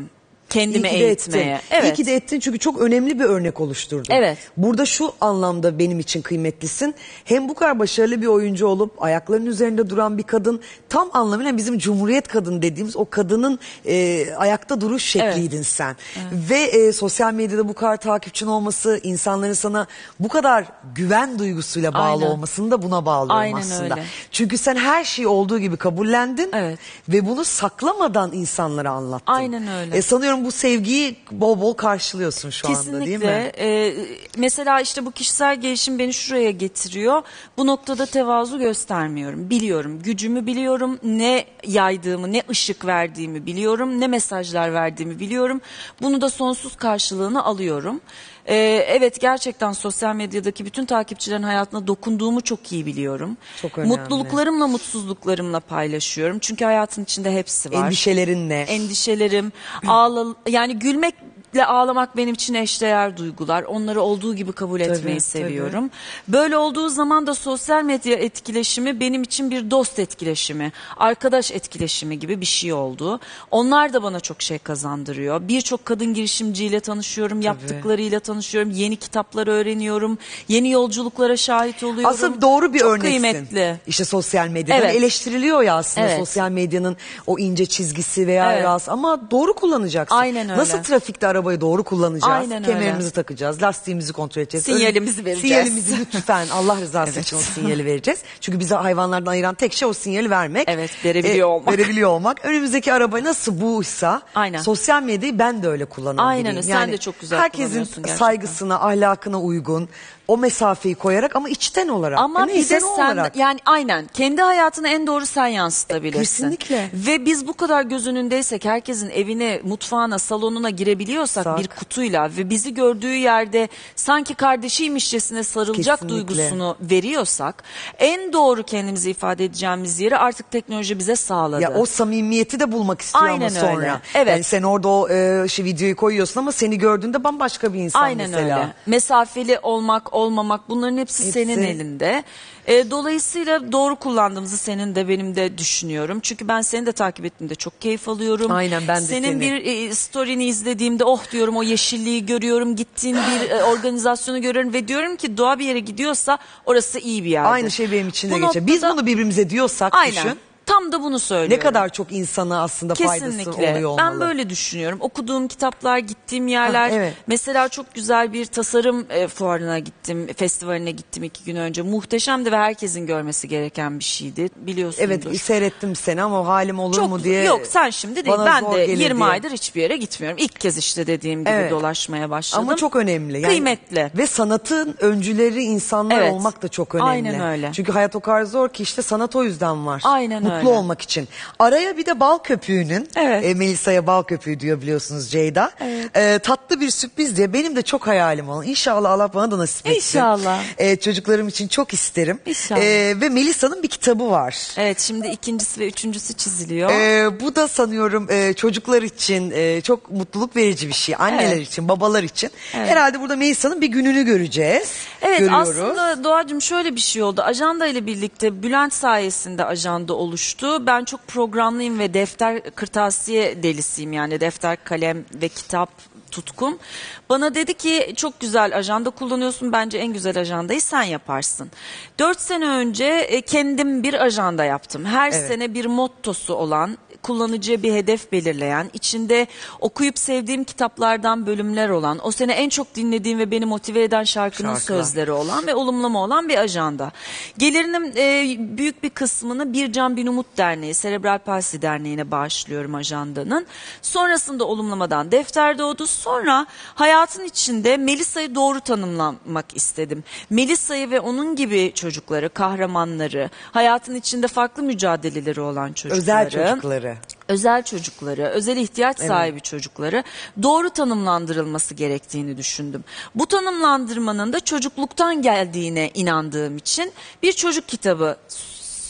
kendimi İyi ki de eğitmeye. ettin. Evet. İyi ki de ettin çünkü çok önemli bir örnek oluşturdun. Evet. Burada şu anlamda benim için kıymetlisin. Hem bu kadar başarılı bir oyuncu olup ayaklarının üzerinde duran bir kadın, tam anlamıyla bizim Cumhuriyet kadını dediğimiz o kadının e, ayakta duruş şekliydin Evet. sen. Evet. Ve e, sosyal medyada bu kadar takipçin olması, insanların sana bu kadar güven duygusuyla bağlı Aynen. olmasını da buna bağlıyorum Aynen aslında. öyle. Çünkü sen her şeyi olduğu gibi kabullendin Evet. ve bunu saklamadan insanlara anlattın. Aynen öyle. E, sanıyorum bu sevgiyi bol bol karşılıyorsun şu Kesinlikle. anda, değil mi? Ee, mesela işte bu kişisel gelişim beni şuraya getiriyor. Bu noktada tevazu göstermiyorum. Biliyorum. Gücümü biliyorum. Ne yaydığımı, ne ışık verdiğimi biliyorum. Ne mesajlar verdiğimi biliyorum. Bunu da sonsuz karşılığını alıyorum. Ee, evet, gerçekten sosyal medyadaki bütün takipçilerin hayatına dokunduğumu çok iyi biliyorum. Çok önemli. Mutluluklarımla, mutsuzluklarımla paylaşıyorum. Çünkü hayatın içinde hepsi var. Endişelerin ne? Endişelerim, ağla, yani gülmekle ağlamak benim için eşdeğer duygular. Onları olduğu gibi kabul Tabii, etmeyi tabii. seviyorum. Böyle olduğu zaman da sosyal medya etkileşimi benim için bir dost etkileşimi, arkadaş etkileşimi gibi bir şey oldu. Onlar da bana çok şey kazandırıyor. Birçok kadın girişimciyle tanışıyorum, yaptıklarıyla tanışıyorum, yeni kitaplar öğreniyorum, yeni yolculuklara şahit oluyorum. Aslında doğru bir çok örneksin. kıymetli. İşte sosyal medyadan Evet. eleştiriliyor ya aslında Evet. sosyal medyanın o ince çizgisi veya Evet. rahatsız, ama doğru kullanacaksın. Aynen öyle. Nasıl trafikte arabayı doğru kullanacağız? Aynen Kemerimizi öyle. takacağız, lastiğimizi kontrol edeceğiz. Sinyalimizi Önce- vereceğiz. Sinyalimizi lütfen Allah rızası Evet. için o sinyali vereceğiz. Çünkü bizi hayvanlardan ayıran tek şey o sinyali vermek. Evet, verebiliyor olmak. Verebiliyor olmak. Önümüzdeki araba nasıl buysa Aynen. sosyal medyayı ben de öyle kullanan Aynen biriyim. öyle. Sen de çok güzel herkesin kullanıyorsun gerçekten. saygısına, ahlakına uygun o mesafeyi koyarak ama içten olarak. Ama E bir neyse de ne sen, olarak. yani aynen kendi hayatını en doğru sen yansıtabilirsin. Kesinlikle. Ve biz bu kadar göz önündeysek, herkesin evine, mutfağına, salonuna girebiliyorsak Sak. bir kutuyla ve bizi gördüğü yerde sanki kardeşiymişçesine sarılacak Kesinlikle. duygusunu veriyorsak, en doğru kendimizi ifade edeceğimiz yeri artık teknoloji bize sağladı. Ya o samimiyeti de bulmak istiyor Aynen ama sonra. öyle. Evet. Yani sen orada o e, şey videoyu koyuyorsun ama seni gördüğünde bambaşka bir insan Aynen mesela. öyle. Mesafeli olmak, olmamak, bunların hepsi, Hepsi. senin elinde. E, dolayısıyla doğru kullandığımızı senin de benim de düşünüyorum. Çünkü ben seni de takip ettiğimde çok keyif alıyorum. Aynen, ben de Senin seni. bir e, story'ni izlediğimde oh diyorum, o yeşilliği görüyorum. Gittiğin bir e, organizasyonu görüyorum ve diyorum ki doğa bir yere gidiyorsa orası iyi bir yer. Aynı şey benim için de Bu geçer. Biz noktada- bunu birbirimize diyorsak Aynen. düşün. Tam da bunu Ne söylüyorum. kadar çok insana aslında faydası Kesinlikle. oluyor olmalı. Ben böyle düşünüyorum. Okuduğum kitaplar, gittiğim yerler. Ha, evet. Mesela çok güzel bir tasarım e, fuarına gittim, festivaline gittim iki gün önce. Muhteşemdi ve herkesin görmesi gereken bir şeydi. Biliyorsundur. Evet, seyrettim seni ama halim olur Çok, mu diye. yok sen şimdi değil. bana Ben zor de gelir yirmi diye. aydır hiçbir yere gitmiyorum. İlk kez işte dediğim gibi Evet. dolaşmaya başladım. Ama çok önemli. Yani, Kıymetli. Ve sanatın öncüleri insanlar Evet. olmak da çok önemli. Aynen öyle. Çünkü hayat o kadar zor ki işte sanat o yüzden var. Aynen Mutlu öyle. olmak için. Araya bir de bal köpüğünün, Evet. e, Melisa'ya bal köpüğü diyor biliyorsunuz Ceyda. E, tatlı bir sürpriz diye benim de çok hayalim olan. İnşallah Allah bana da nasip etsin. İnşallah. E, çocuklarım için çok isterim. İnşallah. E, ve Melisa'nın bir kitabı var. Evet, şimdi ikincisi ve üçüncüsü çiziliyor. Ee, bu da sanıyorum e, çocuklar için e, çok mutluluk verici bir şey. Anneler Evet. için, babalar için. Evet. Herhalde burada Melisa'nın bir gününü göreceğiz. Evet, Görüyoruz. aslında Doğacığım şöyle bir şey oldu. Ajanda ile birlikte Bülent sayesinde ajanda oluştu. Ben çok programlıyım ve defter kırtasiye delisiyim, yani defter, kalem ve kitap tutkum. Bana dedi ki çok güzel ajanda kullanıyorsun, bence en güzel ajandayı sen yaparsın. Dört sene önce e, kendim bir ajanda yaptım. Her Evet. sene bir mottosu olan, kullanıcıya bir hedef belirleyen, içinde okuyup sevdiğim kitaplardan bölümler olan, o sene en çok dinlediğim ve beni motive eden şarkının Şarkılar. sözleri olan ve olumlama olan bir ajanda. Gelirinin e, büyük bir kısmını Bir Can Bir Umut Derneği, Serebral Palsi Derneği'ne bağışlıyorum ajandanın. Sonrasında olumlamadan defter doğdu. Sonra hayatın içinde Melisa'yı doğru tanımlamak istedim. Melisa'yı ve onun gibi çocukları, kahramanları, hayatın içinde farklı mücadeleleri olan çocukları. Özel çocukları. Özel çocukları, özel ihtiyaç Evet. sahibi çocukları doğru tanımlandırılması gerektiğini düşündüm. Bu tanımlandırmanın da çocukluktan geldiğine inandığım için bir çocuk kitabı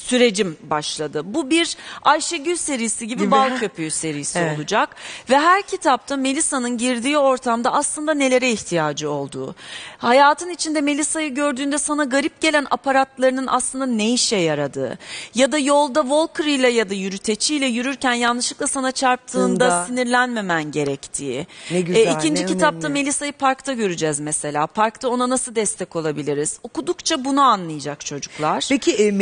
sürecim başladı. Bu bir Ayşegül serisi gibi Gibi. Bal Köpüğü serisi Evet. olacak. Ve her kitapta Melisa'nın girdiği ortamda aslında nelere ihtiyacı olduğu. Hayatın içinde Melisa'yı gördüğünde sana garip gelen aparatlarının aslında ne işe yaradığı. Ya da yolda Walker ile ya da yürüteciyle yürürken yanlışlıkla sana çarptığında Tığında. sinirlenmemen gerektiği. Ne güzel, ikinci ne kitapta önemli. Melisa'yı parkta göreceğiz mesela. Parkta ona nasıl destek olabiliriz? Okudukça bunu anlayacak çocuklar. Peki e,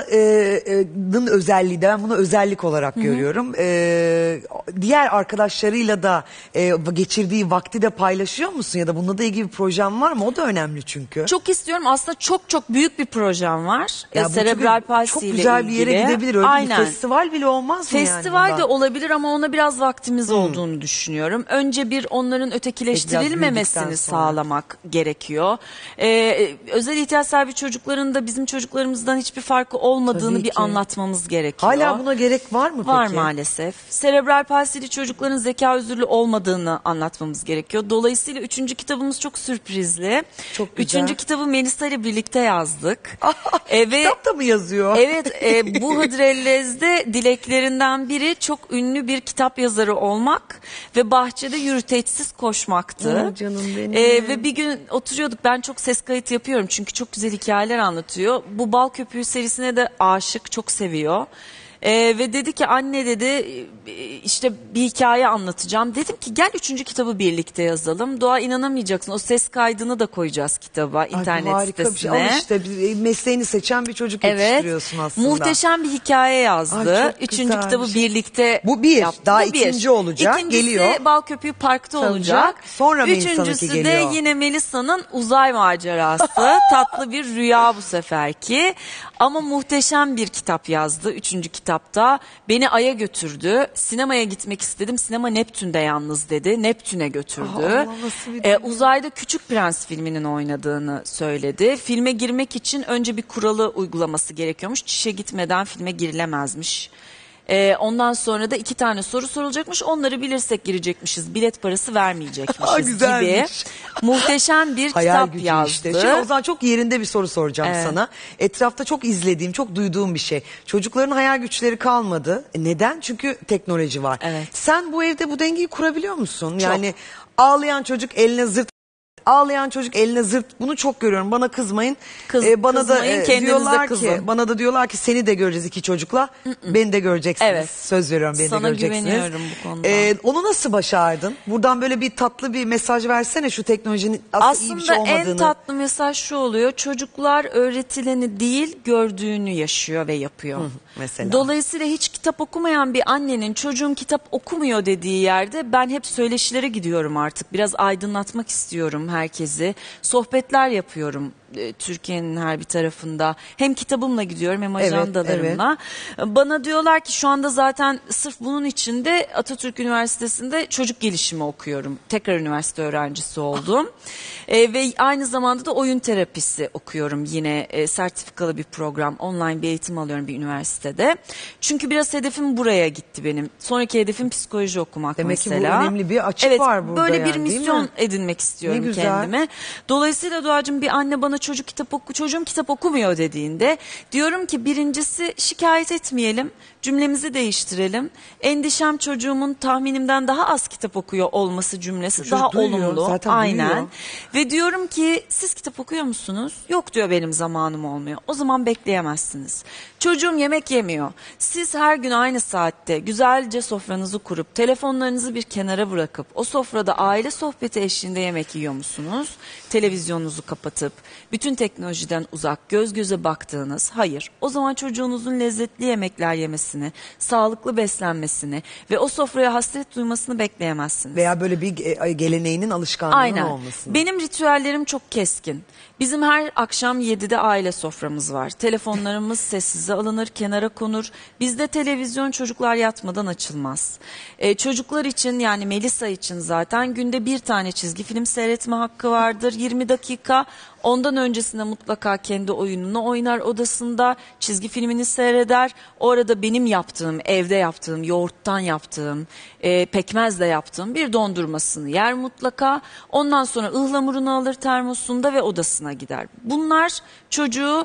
Melisa'nın özelliği de ben bunu özellik olarak görüyorum. E, diğer arkadaşlarıyla da e, geçirdiği vakti de paylaşıyor musun? Ya da bununla da ilgili bir projem var mı? O da önemli çünkü. Çok istiyorum. Aslında çok çok büyük bir projem var. Ya E, bu Serebral çünkü palsi çok ile güzel bir yere ilgili. gidebilir. Öyle Aynen. bir festival bile olmaz mı Festival yani? de olabilir ama ona biraz vaktimiz Hmm. olduğunu düşünüyorum. Önce bir onların ötekileştirilmemesini büyüdükten sonra. sağlamak gerekiyor. Ee, özel ihtiyaç sahibi çocukların da bizim çocuklarımızdan hiçbir farkı olmadığını Tabii bir ki. anlatmamız gerekiyor. Hala buna gerek var mı peki? Var maalesef. Serebral palsili çocukların zeka özürlü olmadığını anlatmamız gerekiyor. Dolayısıyla üçüncü kitabımız çok sürprizli. Çok güzel. Üçüncü kitabı Melisa ile birlikte yazdık. e, ve Kitap da mı yazıyor? Evet, e, bu Hıdrellez'de dileklerinden biri çok ünlü bir kitap yazarı olmak ve bahçede yürüteçsiz koşmaktı. Aa, canım benim. E, ve bir gün oturuyorduk, ben çok ses kayıt yapıyorum çünkü çok güzel hikayeler anlatıyor. Bu Bal Köpüğü serisine de aşık, çok seviyor. Ee, ve dedi ki anne dedi e, işte bir hikaye anlatacağım. Dedim ki gel üçüncü kitabı birlikte yazalım. Doğa inanamayacaksın, o ses kaydını da koyacağız kitaba, Ay, internet harika bir şey. sitesine. Al işte bir- mesleğini seçen bir çocuk Evet, yetiştiriyorsun aslında. muhteşem bir hikaye yazdı. Ay, çok Üçüncü güzel kitabı bir şey. birlikte Bu bir, yaptı. daha Bu bir. ikinci olacak, İkincisi geliyor. Bal Köpüğü Park'ta Olacak. olacak. Sonra Melisa'nınki Üçüncüsü de geliyor. yine Melisa'nın uzay macerası. Tatlı bir rüya bu seferki. Ama muhteşem bir kitap yazdı üçüncü kitapta. Beni Ay'a götürdü. Sinemaya gitmek istedim. Sinema Neptün'de yalnız dedi. Neptün'e götürdü. Aa, Allah, nasıl bir Ee, uzayda Küçük Prens filminin oynadığını söyledi. Filme girmek için önce bir kuralı uygulaması gerekiyormuş. Çişe gitmeden filme girilemezmiş. Ee, ondan sonra da iki tane soru sorulacakmış. Onları bilirsek girecekmişiz. Bilet parası Aa, vermeyecekmişiz gibi. güzelmiş. Muhteşem bir Hayal kitap gücü yazdı. işte. Şimdi o zaman çok yerinde bir soru soracağım Evet. sana. Etrafta çok izlediğim, çok duyduğum bir şey. Çocukların hayal güçleri kalmadı. E neden? Çünkü teknoloji var. Evet. Sen bu evde bu dengeyi kurabiliyor musun? Yani ağlayan çocuk eline zırt, ağlayan çocuk eline zırt. Bunu çok görüyorum. Bana kızmayın. Kız- Ee, bana kızmayın, da e, kendinize diyorlar kızın. ki, bana da diyorlar ki seni de göreceğiz iki çocukla. Beni de göreceksiniz. Evet. Söz veriyorum, beni Sana de göreceksiniz. güveniyorum bu konuda. Ee, onu nasıl başardın? Buradan böyle bir tatlı bir mesaj versene, şu teknolojinin aslında, iyi bir Aslında şey olmadığını. en tatlı mesaj şu oluyor. Çocuklar öğretileni değil, gördüğünü yaşıyor ve yapıyor. mesela. Dolayısıyla hiç kitap okumayan bir annenin çocuğum kitap okumuyor dediği yerde ben hep söyleşilere gidiyorum artık. Biraz aydınlatmak istiyorum herkesi. Sohbetler yapıyorum e, Türkiye'nin her bir tarafında. Hem kitabımla gidiyorum hem Evet, ajandalarımla. Bana diyorlar ki şu anda zaten sırf bunun için de Atatürk Üniversitesi'nde çocuk gelişimi okuyorum. Tekrar üniversite öğrencisi oldum. E, ve aynı zamanda da oyun terapisi okuyorum. Yine e, sertifikalı bir program, online bir eğitim alıyorum bir üniversitede. Çünkü biraz hedefim buraya gitti benim. Sonraki hedefim psikoloji okumak Demek ki bu mesela. önemli bir açık evet, var burada böyle yani, bir değil mi? misyon edinmek istiyorum Ne güzel. kendime. Dolayısıyla Doğacığım, bir anne bana çocuk kitap oku, çocuğum kitap okumuyor dediğinde diyorum ki birincisi şikayet etmeyelim, cümlemizi değiştirelim. Endişem çocuğumun tahminimden daha az kitap okuyor olması cümlesi Çocuk daha duyuyor, olumlu. zaten Aynen. duyuyor. Ve diyorum ki siz kitap okuyor musunuz? Yok diyor, benim zamanım olmuyor. O zaman bekleyemezsiniz. Çocuğum yemek yemiyor. Siz her gün aynı saatte güzelce sofranızı kurup telefonlarınızı bir kenara bırakıp o sofrada aile sohbeti eşliğinde yemek yiyor musunuz? Televizyonunuzu kapatıp bütün teknolojiden uzak göz göze baktığınız, hayır. O zaman çocuğunuzun lezzetli yemekler yemesini, sağlıklı beslenmesini ve o sofraya hasret duymasını bekleyemezsiniz. Veya böyle bir e, geleneğinin, alışkanlığının Aynen. olmasını. Benim ritüellerim çok keskin. Bizim her akşam yedide aile soframız var. Telefonlarımız sessize alınır, kenara konur. Bizde televizyon çocuklar yatmadan açılmaz. Ee, çocuklar için, yani Melisa için zaten günde bir tane çizgi film seyretme hakkı vardır. yirmi dakika. Ondan öncesinde mutlaka kendi oyununu oynar odasında, çizgi filmini seyreder. O arada benim yaptığım, evde yaptığım, yoğurttan yaptığım, e, pekmezle yaptığım bir dondurmasını yer mutlaka. Ondan sonra ıhlamurunu alır termosunda ve odasına gider. Bunlar çocuğu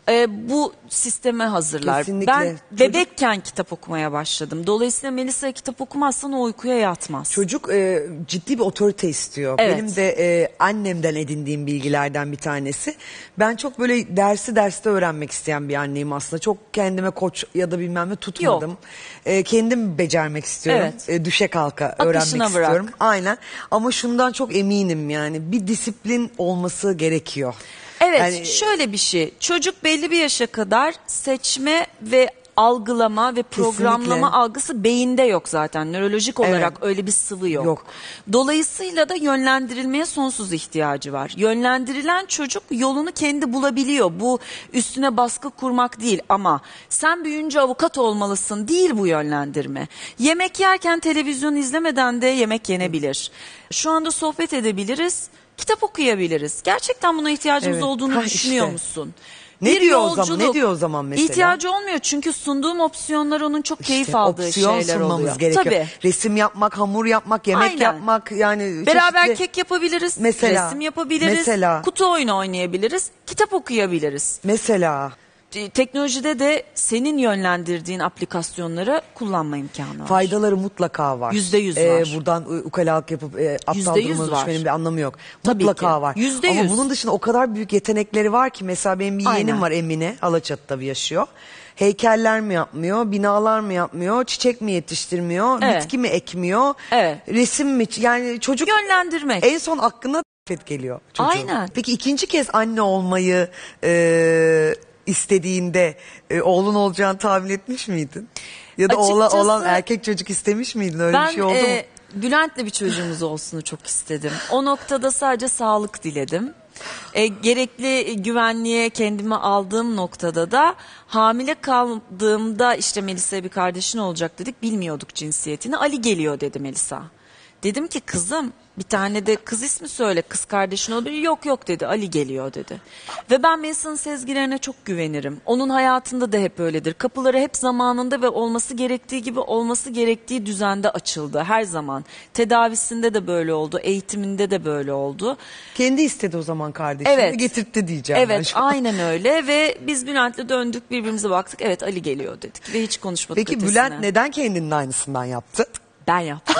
e, bu sisteme hazırlar. Kesinlikle. Ben Çocuk- bebekken kitap okumaya başladım. Dolayısıyla Melisa'ya kitap okumazsan o uykuya yatmaz. Çocuk e, ciddi bir otorite istiyor. Evet. Benim de e, annemden edindiğim bilgilerden bir tanesi. Ben çok böyle dersi derste öğrenmek isteyen bir anneyim aslında. Çok kendime koç ya da bilmem ne tutmadım. E, kendim becermek istiyorum. Evet. E, düşe kalka Akışına öğrenmek bırak. istiyorum. Aynen. Ama şundan çok eminim yani. Bir disiplin olması gerekiyor. Evet, Yani- şöyle bir şey. Çocuk belli bir yaşa kadar seçme ve algılama ve programlama Kesinlikle. algısı beyinde yok zaten. Nörolojik olarak Evet. öyle bir sıvı yok. Yok. Dolayısıyla da yönlendirilmeye sonsuz ihtiyacı var. Yönlendirilen çocuk yolunu kendi bulabiliyor. Bu üstüne baskı kurmak değil ama sen büyüyünce avukat olmalısın değil bu yönlendirme. Yemek yerken televizyon izlemeden de yemek yenebilir. Şu anda sohbet edebiliriz. Kitap okuyabiliriz. Gerçekten buna ihtiyacımız Evet. olduğunu Ha, düşünüyor işte. musun? Ne Bir diyor o zaman? yolculuk. Ne diyor o zaman mesela? İhtiyacı olmuyor çünkü sunduğum opsiyonlar onun çok keyif İşte aldığı opsiyon şeyler sunmamız oluyor. gerekiyor. Tabii. Resim yapmak, hamur yapmak, yemek Aynen. yapmak yani Beraber çeşitli- kek yapabiliriz, Mesela, resim yapabiliriz, mesela. kutu oyunu oynayabiliriz, kitap okuyabiliriz. Mesela Te- Teknolojide de senin yönlendirdiğin aplikasyonları kullanma imkanı var. faydaları mutlaka var. Yüzde yüz Ee, var. buradan u- ukalalık yapıp e, aptal Yüzde yüz duruma var. düşmenin bir anlamı yok. Tabii Mutlaka ki. var. Yüzde Ama yüz. bunun dışında o kadar büyük yetenekleri var ki mesela benim bir yeğenim Aynen. var Emine. Alaçatı'da bir yaşıyor. Heykeller mi yapmıyor, binalar mı yapmıyor, çiçek mi yetiştirmiyor, Evet. bitki mi ekmiyor, Evet. resim mi? Yani çocuk Yönlendirmek. en son aklına fet geliyor çocuğun. Aynen. Peki ikinci kez anne olmayı e, istediğinde e, oğlun olacağını tahmin etmiş miydin? Ya da oğla, Açıkçası- olan erkek çocuk istemiş miydin? Öyle ben bir şey oldu mu? e, Bülent'le bir çocuğumuz olsunu çok istedim. O noktada sadece sağlık diledim. E, gerekli güvenliğe kendimi aldığım noktada da hamile kaldığımda işte Melisa'ya bir kardeşin olacak dedik. Bilmiyorduk cinsiyetini. Ali geliyor dedi Melisa. Dedim ki kızım bir tane de kız ismi söyle, kız kardeşin olabilir. Yok yok dedi, Ali geliyor dedi. Ve ben Melisa'nın sezgilerine çok güvenirim. Onun hayatında da hep öyledir. Kapıları hep zamanında ve olması gerektiği gibi olması gerektiği düzende açıldı her zaman. Tedavisinde de böyle oldu, eğitiminde de böyle oldu. Kendi istedi o zaman kardeşini Evet. getirtti diyeceğim ben Evet şu an. aynen öyle ve biz Bülent'le döndük birbirimize baktık. Evet Ali geliyor dedik ve hiç konuşmadık Peki ötesine. Bülent neden kendinin aynısından yaptı? Ben yaptım.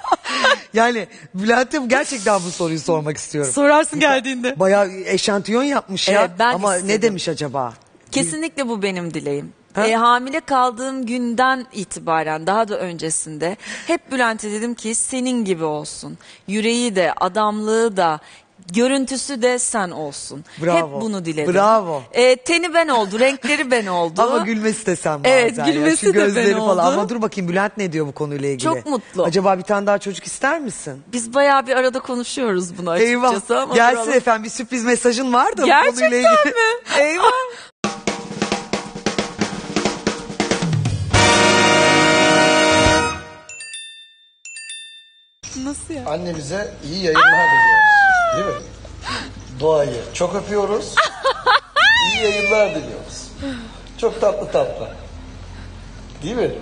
Yani Bülent'e gerçekten bu soruyu sormak istiyorum. Sorarsın geldiğinde. Bayağı eşantiyon yapmış ya. Evet, ben Ama ne istedim. demiş acaba? Kesinlikle bu benim dileğim. Ha? E, hamile kaldığım günden itibaren daha da öncesinde hep Bülent'e dedim ki senin gibi olsun. Yüreği de adamlığı da görüntüsü de sen olsun. Bravo. Hep bunu diledim. Bravo. E, teni ben oldu, renkleri ben oldu. Ama gülmesi de sen bazen. Evet, ya. gülmesi Şu de ben gözleri falan. oldu. Ama dur bakayım Bülent ne diyor bu konuyla ilgili? Çok mutlu. Acaba bir tane daha çocuk ister misin? Biz bayağı bir arada konuşuyoruz bunu açıkçası. Eyvah. Ama Gelsin duralım. efendim bir sürpriz mesajın var da bu Gerçekten konuyla ilgili. mi? Eyvah. Nasıl ya? Annemize iyi yayınlar diliyoruz. Değil mi? Doğayı çok öpüyoruz. İyi yayınlar diliyoruz. Çok tatlı tatlı. Değil mi?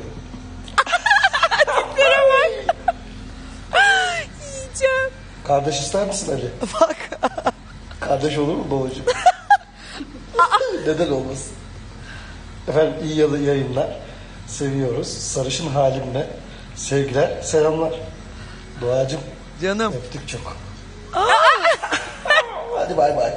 Yiyeceğim. Kardeş ister misin Ali? Bak. Kardeş olur mu babacığım? Neden olmasın? Efendim iyi yalı yayınlar. Seviyoruz. Sarışın halimle sevgiler, selamlar. Doğacığım. Canım. Öptük çok. Hadi bay bay.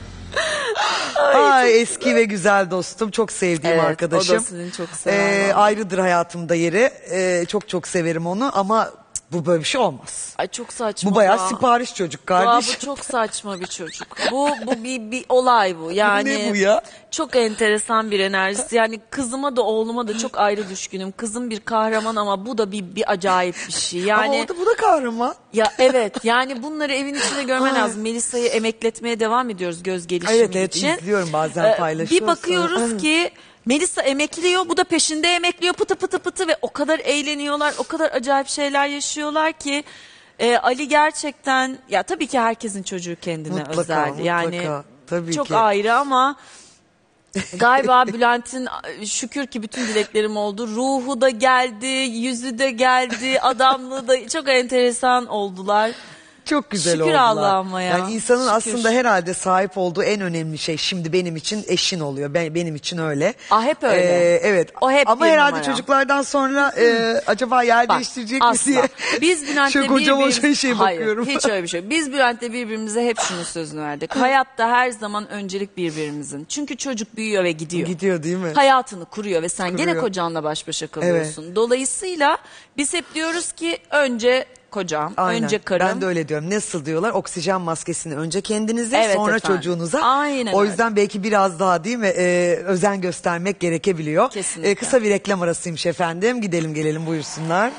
Ay, eski ve güzel dostum. Çok sevdiğim Evet, arkadaşım. o da sizin çok seven Ee, var. ayrıdır hayatımda yeri. Ee, çok çok severim onu ama bu böyle bir şey olmaz. Ay çok saçma. Bu bayağı Doğa. sipariş çocuk Doğa, kardeşim. bu çok saçma bir çocuk. Bu bu bir, bir olay bu. Yani Ne bu ya? Çok enteresan bir enerjisi. Yani kızıma da oğluma da çok ayrı düşkünüm. Kızım bir kahraman ama bu da bir bir acayip bir şey. Yani Ama o da bu da kahraman. ya evet yani bunları evin içinde görmen Ay. lazım. Melisa'yı emekletmeye devam ediyoruz göz gelişimi Evet, evet, için. izliyorum bazen Ee, paylaşıyorsun. Bir bakıyoruz ki Melisa emekliyor, bu da peşinde emekliyor pıtı pıtı pıtı ve o kadar eğleniyorlar, o kadar acayip şeyler yaşıyorlar ki e, Ali gerçekten ya tabii ki herkesin çocuğu kendine Mutlaka, özel. Yani mutlaka. Tabii çok ki. ayrı ama galiba Bülent'in şükür ki bütün dileklerim oldu. Ruhu da geldi, yüzü de geldi, adamlığı da çok enteresan oldular. Çok güzel Şükür oldular. Allah'ıma ya. Yani insanın Şükür. aslında herhalde sahip olduğu en önemli şey şimdi benim için eşin oluyor. Ben, benim için öyle. Ah hep öyle. Ee, evet. O hep Ama bir herhalde numara. çocuklardan sonra e, acaba yer Bak, değiştirecek mi asla. diye. Biz Bülent'le Şöyle kocaman birbirimiz- şey, şey Hayır, bakıyorum. hiç öyle bir şey. Biz Bülent'le birbirimize hep şunun sözünü verdik. Hayatta her zaman öncelik birbirimizin. Çünkü çocuk büyüyor ve gidiyor. Gidiyor değil mi? Hayatını kuruyor ve sen Kuruyor. gene kocanla baş başa kalıyorsun. Dolayısıyla biz hep diyoruz ki önce kocam, Aynen. önce karım. Ben de öyle diyorum. Nasıl diyorlar? Oksijen maskesini önce kendinize Evet sonra efendim. çocuğunuza. Aynen O öyle. yüzden belki biraz daha değil mi e, özen göstermek gerekebiliyor. Kesinlikle. E, kısa bir reklam arasıymış efendim. Gidelim gelelim buyursunlar.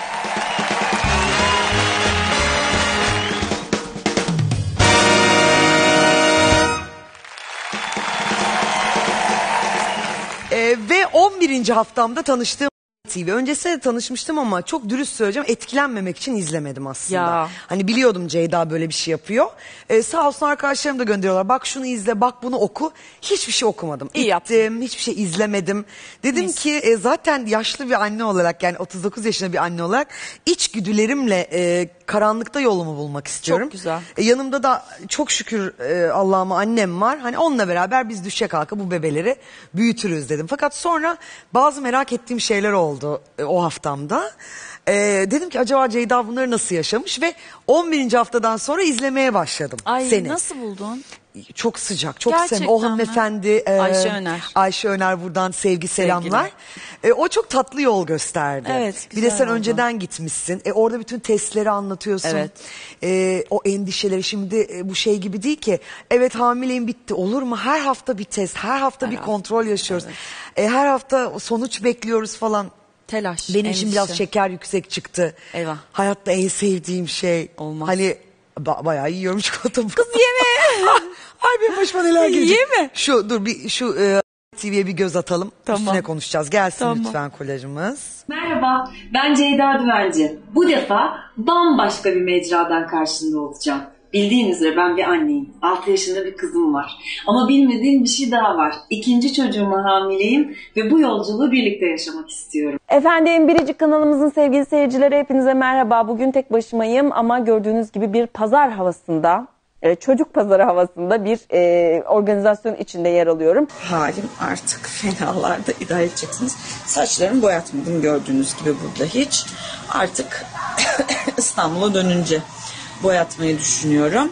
E, ve on birinci haftamda tanıştığım T V. Öncesinde de tanışmıştım ama çok dürüst söyleyeceğim etkilenmemek için izlemedim aslında. Ya. Hani biliyordum Ceyda böyle bir şey yapıyor. Ee, sağ olsun arkadaşlarım da gönderiyorlar. Bak şunu izle, bak bunu oku. Hiçbir şey okumadım. İyi İttim, hiçbir şey izlemedim. Dedim Mis. ki e, zaten yaşlı bir anne olarak yani otuz dokuz yaşında bir anne olarak içgüdülerimle e, karanlıkta yolumu bulmak istiyorum. Çok güzel. E, yanımda da çok şükür e, Allah'ıma annem var. Hani onunla beraber biz düşe kalka bu bebeleri büyütürüz dedim. Fakat sonra bazı merak ettiğim şeyler oldu e, o haftamda. E, dedim ki acaba Ceyda bunları nasıl yaşamış ve on birinci haftadan sonra izlemeye başladım Ay seni. nasıl buldun? Çok sıcak, çok Gerçekten sevim. O mi? hanımefendi e, Ayşe Öner. Ayşe Öner buradan sevgi selamlar. Sevgiler. E, o çok tatlı yol gösterdi. Evet, bir de güzel sen oldu. önceden gitmişsin. E, orada bütün testleri anlatıyorsun. Evet. E, o endişeleri şimdi e, bu şey gibi değil ki. Evet hamileyim bitti. Olur mu? Her hafta bir test, her hafta Her bir hafta, kontrol yaşıyoruz. E, her hafta sonuç bekliyoruz falan. Telaş. Benim için biraz endişe. şeker yüksek çıktı. Eyvah. Hayatta en sevdiğim şey. Olmaz. Hani ba- bayağı yiyorum çikolatamı. Kız yeme. Ay benim başıma neler gelecek. Yeme. Şu dur bir şu e, T V'ye bir göz atalım. Tamam. Üstüne konuşacağız. Gelsin Tamam. lütfen kolajımız. Merhaba, ben Ceyda Düvenci. Bu defa bambaşka bir mecradan karşında olacağım. Bildiğiniz üzere ben bir anneyim. altı yaşında bir kızım var. Ama bilmediğim bir şey daha var. İkinci çocuğuma hamileyim ve bu yolculuğu birlikte yaşamak istiyorum. Efendim Biricik kanalımızın sevgili seyircileri hepinize merhaba. Bugün tek başımayım ama gördüğünüz gibi bir pazar havasında, çocuk pazarı havasında bir e, organizasyon içinde yer alıyorum. Halim artık fenalarda idare edeceksiniz. Saçlarımı boyatmadım gördüğünüz gibi burada hiç. Artık İstanbul'a dönünce boyatmayı düşünüyorum.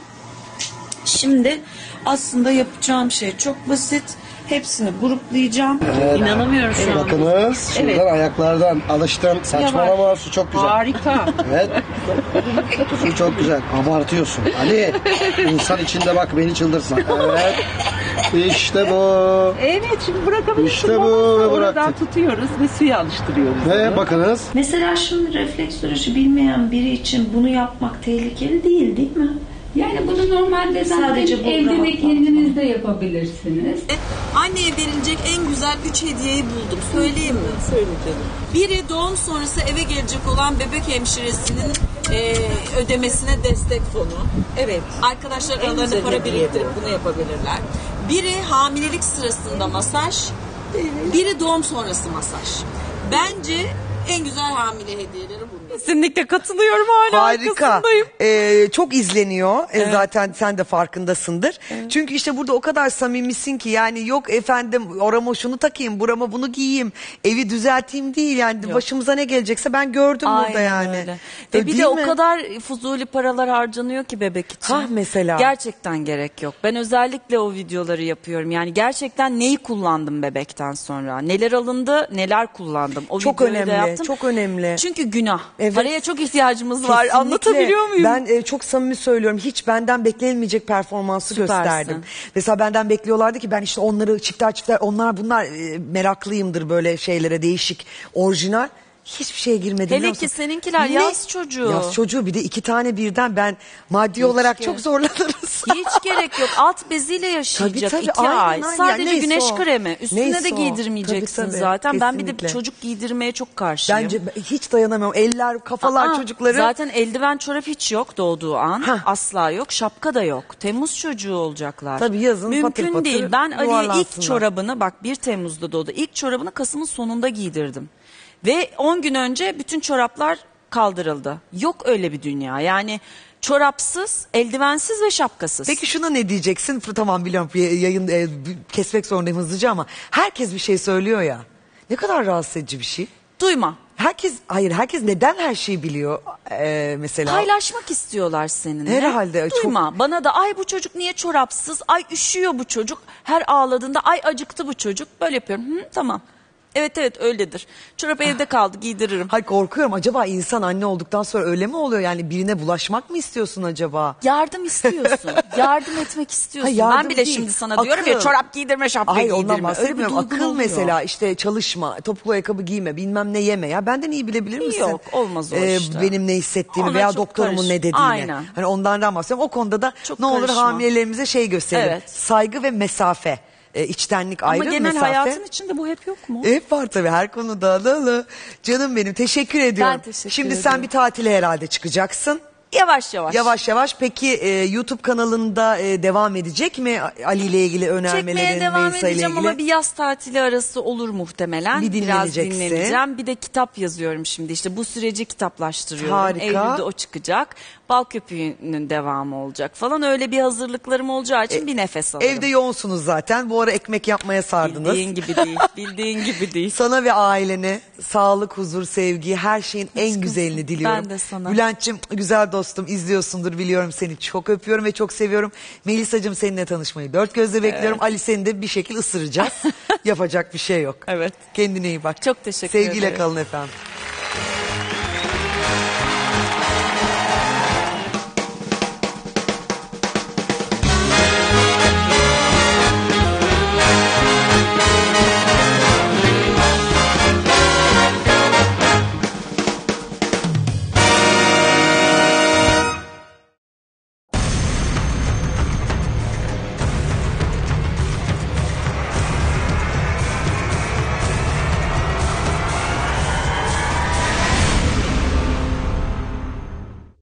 Şimdi aslında yapacağım şey çok basit. Hepsini gruplayacağım. Evet. İnanamıyorum şu an. Bakınız şuradan Evet. ayaklardan alıştım. Saçmalama su çok güzel. Harika. Evet. Su çok güzel. Abartıyorsun. Ali insan içinde bak beni çıldırtma. Evet. İşte bu. Evet şimdi bırakabilirsin. İşte bu ve Oradan bıraktık. tutuyoruz ve suya alıştırıyoruz. Ve bakınız. Mesela şunun refleksoloji bilmeyen biri için bunu yapmak tehlikeli değil değil mi? Yani bunu normalde zaten Sadece bu evde de rahatlatma. kendiniz de yapabilirsiniz. Anneye verilecek en güzel üç hediyeyi buldum. Söyleyeyim mi? Söyle canım. Biri doğum sonrası eve gelecek olan bebek hemşiresinin e, ödemesine destek fonu. Evet. Arkadaşlar En aralarında güzel para hediye biriktirip bu. bunu yapabilirler. Biri hamilelik sırasında masaj. Biri doğum sonrası masaj. Bence en güzel hamile hediyeleri bunlar. Kesinlikle katılıyorum hala Harika. arkasındayım. Ee, çok izleniyor. Ee, Evet. Zaten sen de farkındasındır. Çünkü işte burada o kadar samimisin ki yani yok efendim orama şunu takayım, burama bunu giyeyim, evi düzelteyim değil yani başımıza ne gelecekse ben gördüm burada Aynen yani. öyle. Öyle Ve bir değil de o mi? kadar fuzuli paralar harcanıyor ki bebek için. Hah, mesela. Gerçekten gerek yok. Ben özellikle o videoları yapıyorum. Yani gerçekten neyi kullandım bebekten sonra? Neler alındı, neler kullandım? O Çok videoyu da önemli, yaptım. çok önemli. Çünkü günah. Evet. Paraya çok ihtiyacımız var. Kesinlikle. Anlatabiliyor muyum? Ben e, çok samimi söylüyorum. Hiç benden beklenilmeyecek performansı Süpersin. gösterdim. Mesela benden bekliyorlardı ki ben işte onları çifter çifter onlar bunlar e, meraklıyımdır böyle şeylere değişik orijinal. Hiçbir şeye girmedim. Hele biliyor ki musun? seninkiler Ne? yaz çocuğu. Yaz çocuğu bir de iki tane birden ben maddi olarak gerek- çok zorlanırız. Hiç gerek yok. Alt beziyle yaşayacak Tabii, tabii, iki aynen, ay. aynen. Sadece Neyse güneş o. kremi. Üstüne Neyse de o. giydirmeyeceksin Tabii, tabii, zaten. Ben bir de kesinlikle. çocuk giydirmeye çok karşıyım. Bence hiç dayanamıyorum. Eller, kafalar Aa, çocukları. Zaten eldiven çorap hiç yok doğduğu an. Asla yok. Şapka da yok. Temmuz çocuğu olacaklar. Tabii yazın Mümkün patır patır değil. Ben Ali'ye ilk yuvarlansınlar. çorabını bak bir Temmuz'da doğdu. İlk çorabını Kasım'ın sonunda giydirdim. Ve on gün önce bütün çoraplar kaldırıldı. Yok öyle bir dünya. Yani çorapsız, eldivensiz ve şapkasız. Peki şuna ne diyeceksin? Tamam biliyorum yayın e, kesmek zorundayım hızlıca ama herkes bir şey söylüyor ya. Ne kadar rahatsız edici bir şey. Duyma. Herkes hayır herkes neden her şeyi biliyor ee, mesela. Paylaşmak istiyorlar seninle. Herhalde. Duyma. Çok... Bana da ay bu çocuk niye çorapsız? Ay üşüyor bu çocuk. Her ağladığında ay acıktı bu çocuk. Böyle yapıyorum. Hı, tamam. Evet evet öyledir. Çorap evde kaldı giydiririm. Hayır korkuyorum. Acaba insan anne olduktan sonra öyle mi oluyor? Yani birine bulaşmak mı istiyorsun acaba? Yardım istiyorsun. Yardım etmek istiyorsun. Ha, yardım ben bile değil. şimdi sana Akıl. diyorum ya çorap giydirme şapka Hayır, giydirme. ondan bahsetmiyorum. Öyle bir Akıl duygun mesela oluyor. işte çalışma, topuklu ayakkabı giyme, bilmem ne yeme. Ya benden iyi bilebilir misin? Yok olmaz o Ee, işte. Benim ne hissettiğimi Ona veya çok doktorumun karış. ne dediğini. Aynen. Hani ondan bahsediyorum. O konuda da Çok ne olur karışma. hamilelerimize şey gösterelim. Evet. Saygı ve mesafe. E, içtenlik Ama ayrı, genel mesafe. hayatın içinde bu hep yok mu? Hep var tabii her konuda. Lala. Canım benim teşekkür ediyorum. teşekkür Şimdi sen ediyorum. bir tatile herhalde çıkacaksın. Yavaş yavaş. Yavaş yavaş. Peki e, YouTube kanalında e, devam edecek mi Ali ile ilgili Çekmeye önermelerin, devam Melisa ile edeceğim ilgili? ama bir yaz tatili arası olur muhtemelen. Bir Biraz dinleneceksin. dinleneceğim. Bir de kitap yazıyorum şimdi. İşte bu süreci kitaplaştırıyorum. Harika. Eylül'de o çıkacak. Bal Köpüğü'nün devamı olacak falan. Öyle bir hazırlıklarım olacağı için bir nefes alırım. Evde yoğunsunuz zaten. Bu ara ekmek yapmaya sardınız. Bildiğin gibi değil. Bildiğin gibi değil. Sana ve ailene sağlık, huzur, sevgi, her şeyin en güzelini diliyorum. Ben de sana. Bülent'cim güzel dostum izliyorsundur biliyorum seni. Çok öpüyorum ve çok seviyorum. Melisa'cığım seninle tanışmayı dört gözle bekliyorum. Ali seni de bir şekil ısıracağız. Yapacak bir şey yok. Evet. Kendine iyi bak. Çok teşekkür Sevgiyle ederim. kalın efendim.